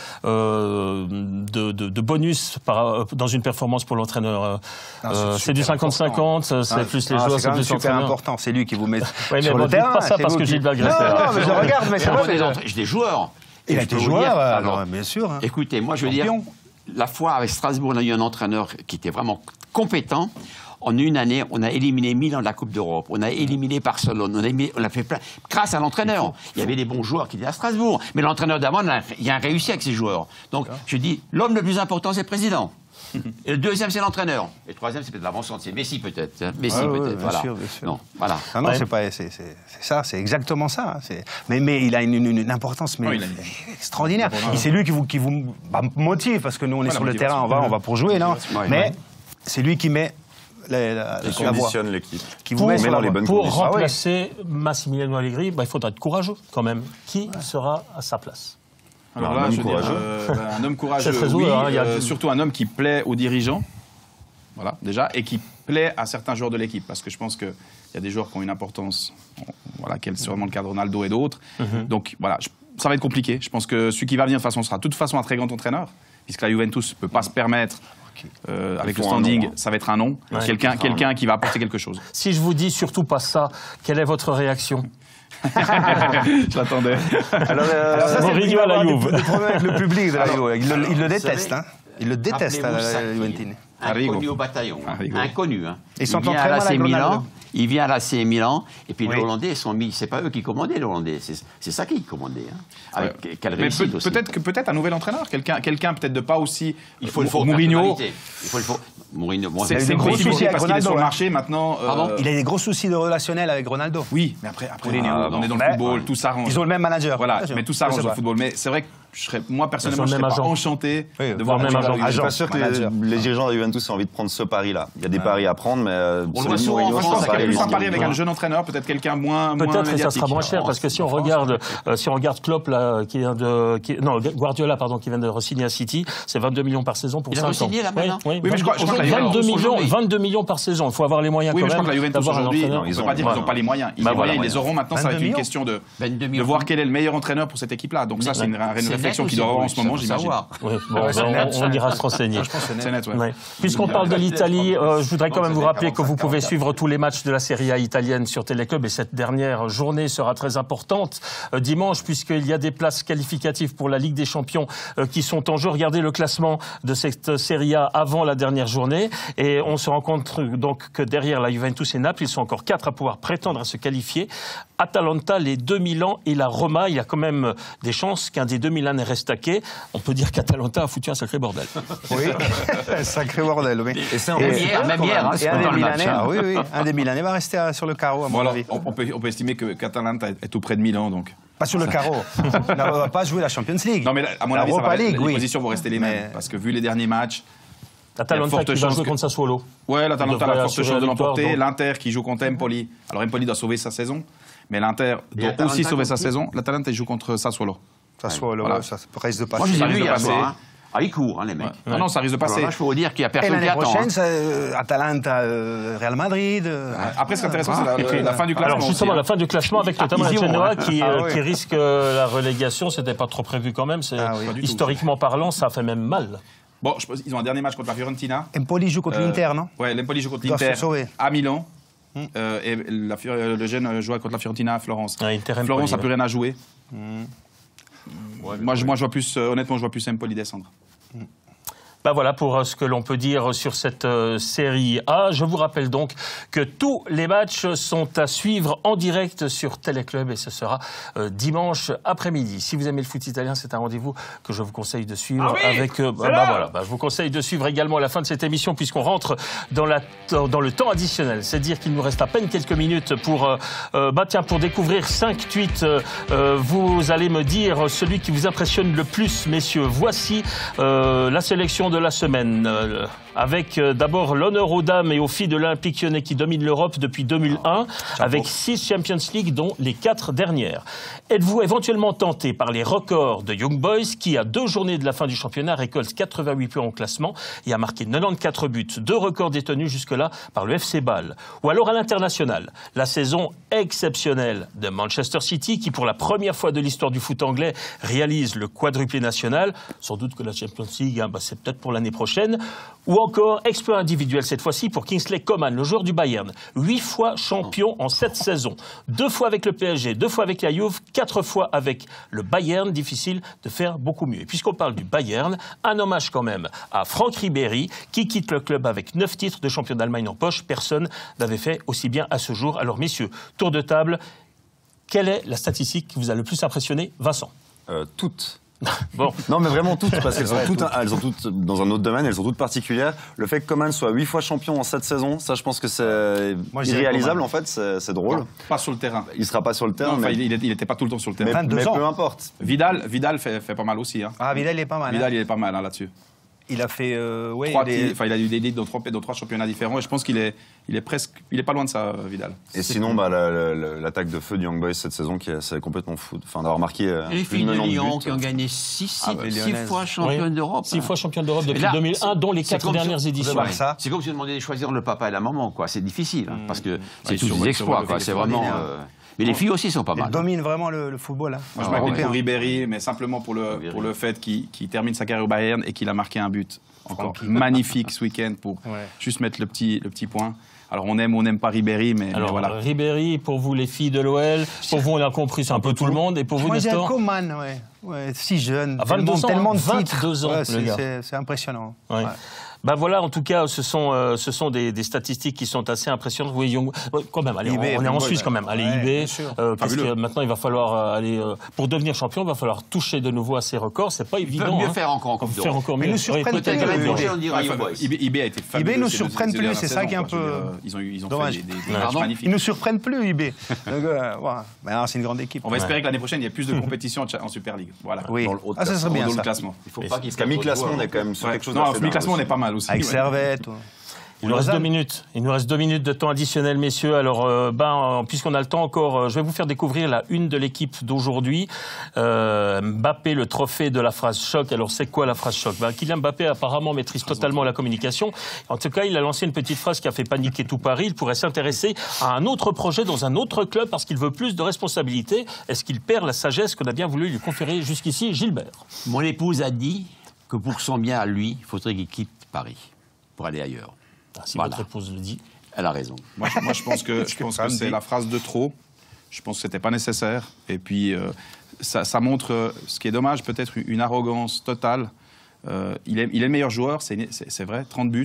de bonus dans une performance pour l'entraîneur? C'est du 50-50, c'est plus les joueurs, c'est plus super l'entraîneur. important, c'est lui qui vous met sur le terrain. Pas ça parce que Gilles Balgreffer. Non, mais je regarde, mais c'est vrai. J'ai des joueurs. Il a été joueur, bien sûr. Écoutez, moi je veux dire, la fois avec Strasbourg, on a eu un entraîneur qui était vraiment compétent. En une année, on a éliminé Milan de la Coupe d'Europe, on a éliminé Barcelone, on a fait plein. Grâce à l'entraîneur. Il y avait des bons joueurs qui étaient à Strasbourg, mais l'entraîneur d'avant, il a réussi avec ses joueurs. Donc, je dis, l'homme le plus important, c'est le président. Et le deuxième, c'est l'entraîneur. Et le troisième, c'est peut-être l'avancante, c'est Messi peut-être. Messi peut-être, voilà. Bien sûr. Non, voilà. Non, c'est ça, c'est exactement ça. Mais il a une importance extraordinaire. C'est lui qui vous motive, parce que nous, on est sur le terrain, on va pour jouer, non ? Mais c'est lui qui met qui conditionne l'équipe, qui vous met dans les bonnes conditions. Pour remplacer Massimiliano Allegri, il faudra être courageux quand même. Qui sera à sa place? Alors là, un homme courageux, oui, surtout un homme qui plaît aux dirigeants, voilà, déjà, et qui plaît à certains joueurs de l'équipe, parce que je pense qu'il y a des joueurs qui ont une importance, voilà, c'est vraiment le cas de Ronaldo et d'autres. Donc voilà, ça va être compliqué. Je pense que celui qui va venir de toute façon sera de toute façon un très grand entraîneur, puisque la Juventus ne peut pas se permettre. Avec le standing, ça va être un nom. Quelqu'un qui va apporter quelque chose. Si je vous dis surtout pas ça, quelle est votre réaction? Je l'attendais. Alors ça, c'est le problème avec le public de la Juve. Il le déteste. Il le déteste, la Juventine. Inconnu au bataillon. Inconnu. Ils sont très mal avec Ronaldo. Il vient à l'AC Milan, et puis les Hollandais sont mis. C'est pas eux qui commandaient, les Hollandais. C'est ça qui commandait. Avec quelle réussite aussi. Peut-être un nouvel entraîneur, quelqu'un peut-être de pas aussi. Il faut le Mourinho. Mourinho. C'est une grosse souci parce qu'il est sur le marché maintenant. Il a des gros soucis de relationnel avec Ronaldo. Oui, mais après on est dans le football, tout s'arrange. Ils ont le même manager. Voilà, mais tout s'arrange dans le football. Mais c'est vrai que moi personnellement, je serais pas enchanté de voir même agent. Je suis pas sûr que les dirigeants de Juventus aient envie de prendre ce pari-là. Il y a des paris à prendre, mais on le voit souvent en France. Il y a plus un pari avec un jeune entraîneur, peut-être quelqu'un moins peut-être que ça sera moins cher, parce que si on regarde Klopp là, Guardiola qui vient de re-signer à City, c'est 22 millions par saison pour 5 ans. Il a re-signé là maintenant. Oui, mais je crois que la 22 millions par saison. Il faut avoir les moyens. Oui, quand mais je même. crois que la Juventus aujourd'hui, on ne peut pas dire qu'ils n'ont pas les moyens. Ils les auront maintenant. Ça va être une question de voir quel est le meilleur entraîneur pour cette équipe-là. Donc ça, c'est une réflexion qui doit avoir en ce moment, j'imagine. On ira se renseigner. C'est net, oui. Puisqu'on parle de l'Italie, je voudrais quand même vous rappeler que vous pouvez suivre tous les matchs de la Serie A italienne sur Téléclub, et cette dernière journée sera très importante dimanche, puisqu'il y a des places qualificatives pour la Ligue des Champions qui sont en jeu. Regardez le classement de cette Serie A avant la dernière journée, et on se rend compte donc que derrière la Juventus et Naples, ils sont encore 4 à pouvoir prétendre à se qualifier. Atalanta, les deux Milan et la Roma. Il y a quand même des chances qu'un des deux Milanais reste taqué. On peut dire qu'Atalanta a foutu un sacré bordel. Oui, un sacré bordel, oui. Et c'est même hier, hein, c'est un pendant des le match. Milanais, oui, oui, un des Milanais va rester sur le carreau, à mon avis. On peut estimer qu'Atalanta est tout près de Milan, donc. Pas sur le carreau. On ne va pas jouer la Champions League. Non, mais à mon avis, les positions vont rester les mêmes. Mais... Parce que vu les derniers matchs. L'Atalanta qui va jouer contre Sassuolo. Ouais, l'Atalanta a la forte chance de l'emporter. L'Inter qui joue contre Empoli. Alors Empoli doit sauver sa saison, mais l'Inter doit aussi sauver sa saison. L'Atalanta joue contre Sassuolo. Sassuolo, voilà. Ça risque de passer. Moi, je les ai vus hier soir. Ah, ils courent, hein, les mecs. Ouais. Non, ça risque de passer. Alors là, je peux vous dire qu'il n'y a personne l'année qui attend. prochaine, Atalanta, Real Madrid. Après, ce qui est intéressant, c'est la fin du classement. Alors justement, la fin du classement avec notamment la Genoa qui risque la relégation. C'était pas trop prévu quand même. Historiquement parlant, ça fait même mal. Bon, ils ont un dernier match contre la Fiorentina. Empoli joue contre l'Inter, non? Ouais, l'Empoli joue contre l'Inter à Milan. Et le jeune joue contre la Fiorentina à Florence. Florence n'a plus rien à jouer. Moi, je vois plus, honnêtement, je vois plus Empoli descendre. Ben voilà pour ce que l'on peut dire sur cette série A. Je vous rappelle donc que tous les matchs sont à suivre en direct sur Téléclub et ce sera dimanche après-midi. Si vous aimez le foot italien, c'est un rendez-vous que je vous conseille de suivre avec. Je vous conseille de suivre également à la fin de cette émission puisqu'on rentre dans le temps additionnel. C'est-à-dire qu'il nous reste à peine quelques minutes pour découvrir 5 tweets. Vous allez me dire celui qui vous impressionne le plus, messieurs. Voici la sélection de la semaine, avec d'abord l'honneur aux dames et aux filles de l'Olympique Lyonnais qui dominent l'Europe depuis 2001, avec 6 Champions League, dont les 4 dernières. Êtes-vous éventuellement tenté par les records de Young Boys, qui, à 2 journées de la fin du championnat, récolte 88 points au classement et a marqué 94 buts, 2 records détenus jusque-là par le FC Bâle. Ou alors à l'international, la saison exceptionnelle de Manchester City, qui pour la première fois de l'histoire du foot anglais réalise le quadruplé national. Sans doute que la Champions League, c'est peut-être pour l'année prochaine. Ou encore, exploit individuel cette fois-ci pour Kingsley Coman, le joueur du Bayern. 8 fois champion en 7 saisons. 2 fois avec le PSG, 2 fois avec la Juve, 4 fois avec le Bayern. Difficile de faire beaucoup mieux. Et puisqu'on parle du Bayern, un hommage quand même à Franck Ribéry, qui quitte le club avec 9 titres de champion d'Allemagne en poche. Personne n'avait fait aussi bien à ce jour. Alors messieurs, tour de table, quelle est la statistique qui vous a le plus impressionné, Vincent? Toutes. Bon. Non, mais vraiment toutes, parce qu'elles sont toutes dans un autre domaine, elles sont toutes particulières. Le fait que Coman soit 8 fois champion en 7 saisons, ça, je pense que c'est irréalisable, en fait, c'est drôle. Non, pas sur le terrain. Il sera pas sur le terrain. Non, mais il n'était pas tout le temps sur le terrain. Mais peu importe. Vidal fait pas mal aussi. Hein. Ah, Vidal, il est pas mal. Vidal, il est pas mal là-dessus. Il a fait. Il a eu des lits dans 3 championnats différents et je pense qu'il est pas loin de ça, Vidal. Et sinon, l'attaque de feu du Young Boys cette saison, c'est complètement fou. Enfin, d'avoir marqué. Les filles de Lyon qui ont gagné 6 fois championnes d'Europe. 6 fois championnes d'Europe depuis 2001, dont les 4 dernières éditions. C'est comme si on demandait de choisir le papa et la maman, quoi. C'est difficile, parce que c'est tous des exploits, quoi. C'est vraiment. Mais les filles aussi sont pas mal. Ils dominent vraiment le football. Hein. Moi, je m'appelle pour Ribéry, mais simplement pour le fait qu'il termine sa carrière au Bayern et qu'il a marqué un but encore magnifique ce week-end pour juste mettre le petit point. Alors on aime ou on n'aime pas Ribéry, mais voilà. Ribéry, pour vous les filles de l'OL, pour vous on a compris, c'est un peu tout le monde, et pour vous Nestor? Moi j'ai Coman, si jeune, à 22 tellement de 22 ans, le gars. C'est impressionnant. Ouais. Ben voilà, en tout cas, ce sont des statistiques qui sont assez impressionnantes. Oui, quand même, allez, on est en Suisse quand même. Allez, IB, maintenant il va falloir aller pour devenir champion, il va falloir toucher de nouveau à ces records. C'est pas évident. Ils peuvent mieux faire encore en Coupe d'Europe. Faire encore mieux. Mais nous surprennent plus. IB a été fabuleux. IB nous surprennent plus, c'est ça qui est un peu. Ils ont fait des matchs magnifiques. Ils nous surprennent plus, IB. Maintenant, c'est une grande équipe. On va espérer que l'année prochaine il y ait plus de compétition en Super League. Voilà. Oui. Ça serait bien ça. Il faut pas qu'il y ait mi-classement, on est quand même sur quelque chose. Non, mi-classement, on est pas mal aussi. Avec Servette. Il nous reste 2 minutes. Il nous reste 2 minutes de temps additionnel, messieurs. Alors, puisqu'on a le temps encore, je vais vous faire découvrir la une de l'équipe d'aujourd'hui. Mbappé, le trophée de la phrase choc. Alors, c'est quoi la phrase choc? Kylian Mbappé apparemment maîtrise totalement la communication. En tout cas, il a lancé une petite phrase qui a fait paniquer tout Paris. Il pourrait s'intéresser à un autre projet dans un autre club parce qu'il veut plus de responsabilités. Est-ce qu'il perd la sagesse qu'on a bien voulu lui conférer jusqu'ici, Gilbert? Mon épouse a dit que pour son bien à lui, il faudrait qu'il quitte Paris pour aller ailleurs. Si votre épouse le dit. Elle a raison. Moi, je pense que c'est la phrase de trop. Je pense que c'était pas nécessaire. Et puis, ça montre, ce qui est dommage, peut-être une arrogance totale. Il est le meilleur joueur, c'est vrai, 30 buts.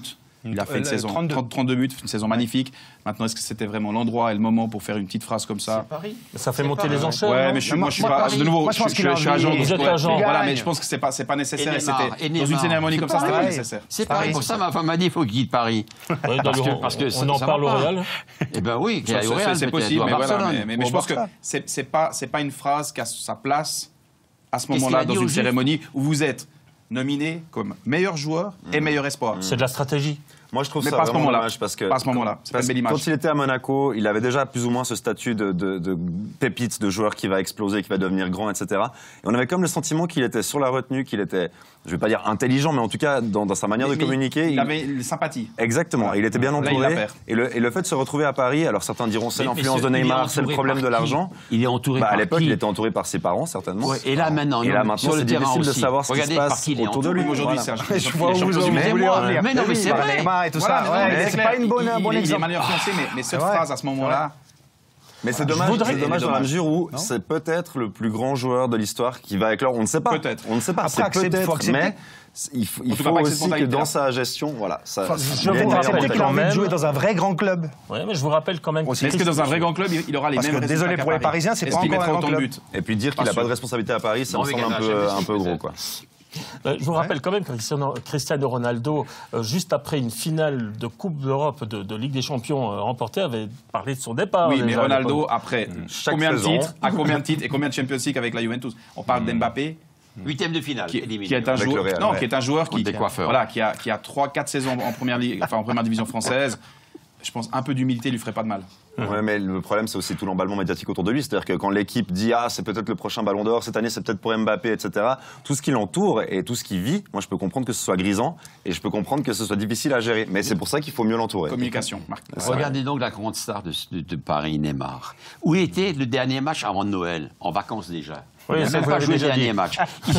Il a fait une saison 32 buts, une saison magnifique. Maintenant, est-ce que c'était vraiment l'endroit et le moment pour faire une petite phrase comme ça? Paris. Ça fait monter les enchères. Ouais, non mais moi, je suis pas. De nouveau, je suis agent. Vous êtes agent. Voilà, mais je pense que c'est pas nécessaire. Dans une cérémonie comme ça, c'était pas nécessaire. C'est pareil. Pour ça, ma femme m'a dit, il faut qu'il quitte Paris. Parce que on en parle au Real. Eh ben oui, qu'il aille au Real, c'est possible. Mais je pense que c'est pas une phrase qui a sa place à ce moment-là dans une cérémonie où vous êtes nominé comme meilleur joueur et meilleur espoir. C'est de la stratégie. Moi, je trouve Mais ça pas à ce vraiment moment-là. dommage parce que Pas à ce moment-là. C'est pas une belle image. quand il était à Monaco, il avait déjà plus ou moins ce statut de pépite, de joueur qui va exploser, qui va devenir grand, etc. Et on avait comme le sentiment qu'il était sur la retenue, qu'il était, je vais pas dire intelligent, mais en tout cas dans sa manière de communiquer. Il avait une sympathie. Exactement. Voilà. Il était bien Là, il la entouré. perd. Et le fait de se retrouver à Paris, alors certains diront c'est Mais l'influence de il est Neymar, c'est le entouré problème par de qui? l'argent. Il est entouré par À l'époque, qui? il était entouré par ses parents, certainement. Ouais, et là maintenant, Sur le terrain, c'est difficile de savoir ce qui se passe autour de lui. Aujourd'hui, Voilà. c'est Je vois où vous voulez en venir. Mais non, mais c'est Par vrai. Neymar et tout Voilà, ça. mais Ouais, c'est pas une bonne, un bon il est exemple. mal influencé, mais cette Ouais. phrase à ce moment-là. Mais c'est dommage, voudrais- dans la mesure où c'est peut-être le plus grand joueur de l'histoire qui va éclore. On ne sait pas. Peut-être. On ne sait pas. Après, C'est faut peut-être, accepter. mais il faut tout cas, pas avec cette aussi que mentalité-là. dans sa gestion, voilà. Ça, Je il y a vous une rappelle meilleure qu'il a envie de même. jouer dans un vrai grand club. Ouais, mais je vous rappelle quand même. Mais est-ce que dans un vrai grand club, il aura les Parce mêmes que, résultats désolé qu'à pour les Paris? Parisiens, c'est Est-ce pas qu'il encore mettra un autant grand de club. buts? Et puis dire qu'il n'a sûr. pas de responsabilité à Paris, ça Non, me mais semble il gagnera un peu jamais, gros, peut-être. quoi. Je vous rappelle quand même que Cristiano Ronaldo, juste après une finale de Coupe d'Europe, de Ligue des Champions remportée, avait parlé de son départ. Oui, mais déjà, Ronaldo, après Chaque combien de saison. titres, à combien de titres et combien de Champions League avec la Juventus? On parle d'Mbappé, 8e de finale, qui éliminé. est un Avec le joueur, Real, non, ouais. qui est un joueur qui, Des coiffeurs. voilà, qui a 3-4 saisons en première ligue, enfin en première division française. Je pense un peu d'humilité lui ferait pas de mal. Ouais, mais le problème, c'est aussi tout l'emballement médiatique autour de lui. C'est-à-dire que quand l'équipe dit « Ah, c'est peut-être le prochain Ballon d'Or, cette année, c'est peut-être pour Mbappé, etc. », tout ce qui l'entoure et tout ce qui vit, moi, je peux comprendre que ce soit grisant et je peux comprendre que ce soit difficile à gérer. Mais c'est pour ça qu'il faut mieux l'entourer. Communication, Marc. Regardez donc la grande star de Paris, Neymar. Où était le dernier match avant Noël? En vacances déjà. Oui, il n'a ça, même vous pas l'avez joué le déjà dernier dit. match.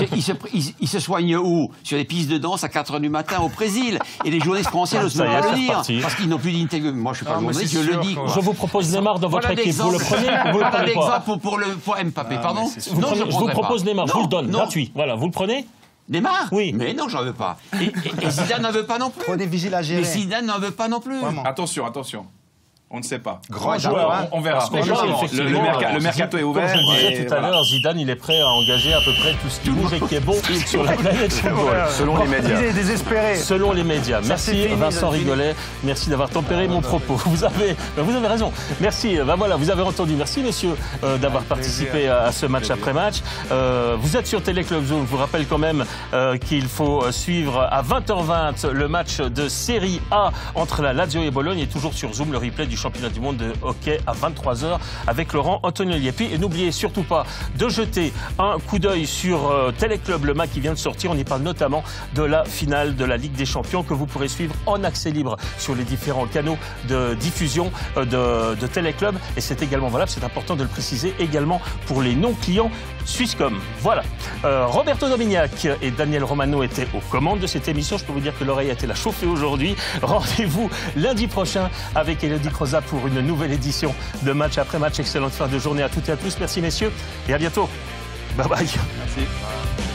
Il se soigne où? Sur les pistes de danse à 4h du matin au Brésil. Et les journalistes français n'osent Ça y est, pas le c'est dire. reparti. Parce qu'ils n'ont plus d'intégrité. Moi, je ne suis pas mais journaliste, c'est je le sûr, dis. quoi. Je vous propose Neymar dans votre Voilà équipe. Vous le prenez ou vous le Voilà prenez pas? l'exemple pour Mbappé, pardon? Vous Non, prenez- je vous prendrai propose pas. Neymar, je Non, vous le donne, non. gratuit. Voilà, vous le prenez? Neymar? Oui. Mais non, j'en veux pas. Et Zidane n'en veut pas non plus. Trop difficile à gérer. Mais Zidane n'en veut pas non plus. Vraiment. Attention, attention. On ne sait pas. Grand joueur, hein. On verra. Parce qu'on Franchement, verra, effectivement, le mercato est ouvert. Comme je le et disais tout à voilà. l'heure, Zidane, il est prêt à engager à peu près tout ce qui bouge et qui est bon sur la planète football. Selon les médias. Il est désespéré. Selon les médias. c'est Merci fini, Vincent c'est fini. Rigolet. Merci d'avoir tempéré mon propos. Vous avez raison. Merci. Voilà, vous avez entendu. Merci messieurs d'avoir participé à ce match après match. Vous êtes sur Téléclub Zoom. Je vous rappelle quand même qu'il faut suivre à 20h20 le match de Série A entre la Lazio et Bologne et toujours sur Zoom le replay du championnat du monde de hockey à 23h avec Laurent Antonioli. Et puis n'oubliez surtout pas de jeter un coup d'œil sur Téléclub, le match qui vient de sortir. On y parle notamment de la finale de la Ligue des Champions que vous pourrez suivre en accès libre sur les différents canaux de diffusion de Téléclub. Et c'est également valable, c'est important de le préciser, également pour les non-clients Swisscom. Voilà. Roberto Domignac et Daniel Romano étaient aux commandes de cette émission. Je peux vous dire que l'oreille a été la chauffer aujourd'hui. Rendez-vous lundi prochain avec Elodie Croza pour une nouvelle édition de Match après Match. Excellente fin de journée à toutes et à tous. Merci messieurs et à bientôt. Bye bye. Merci.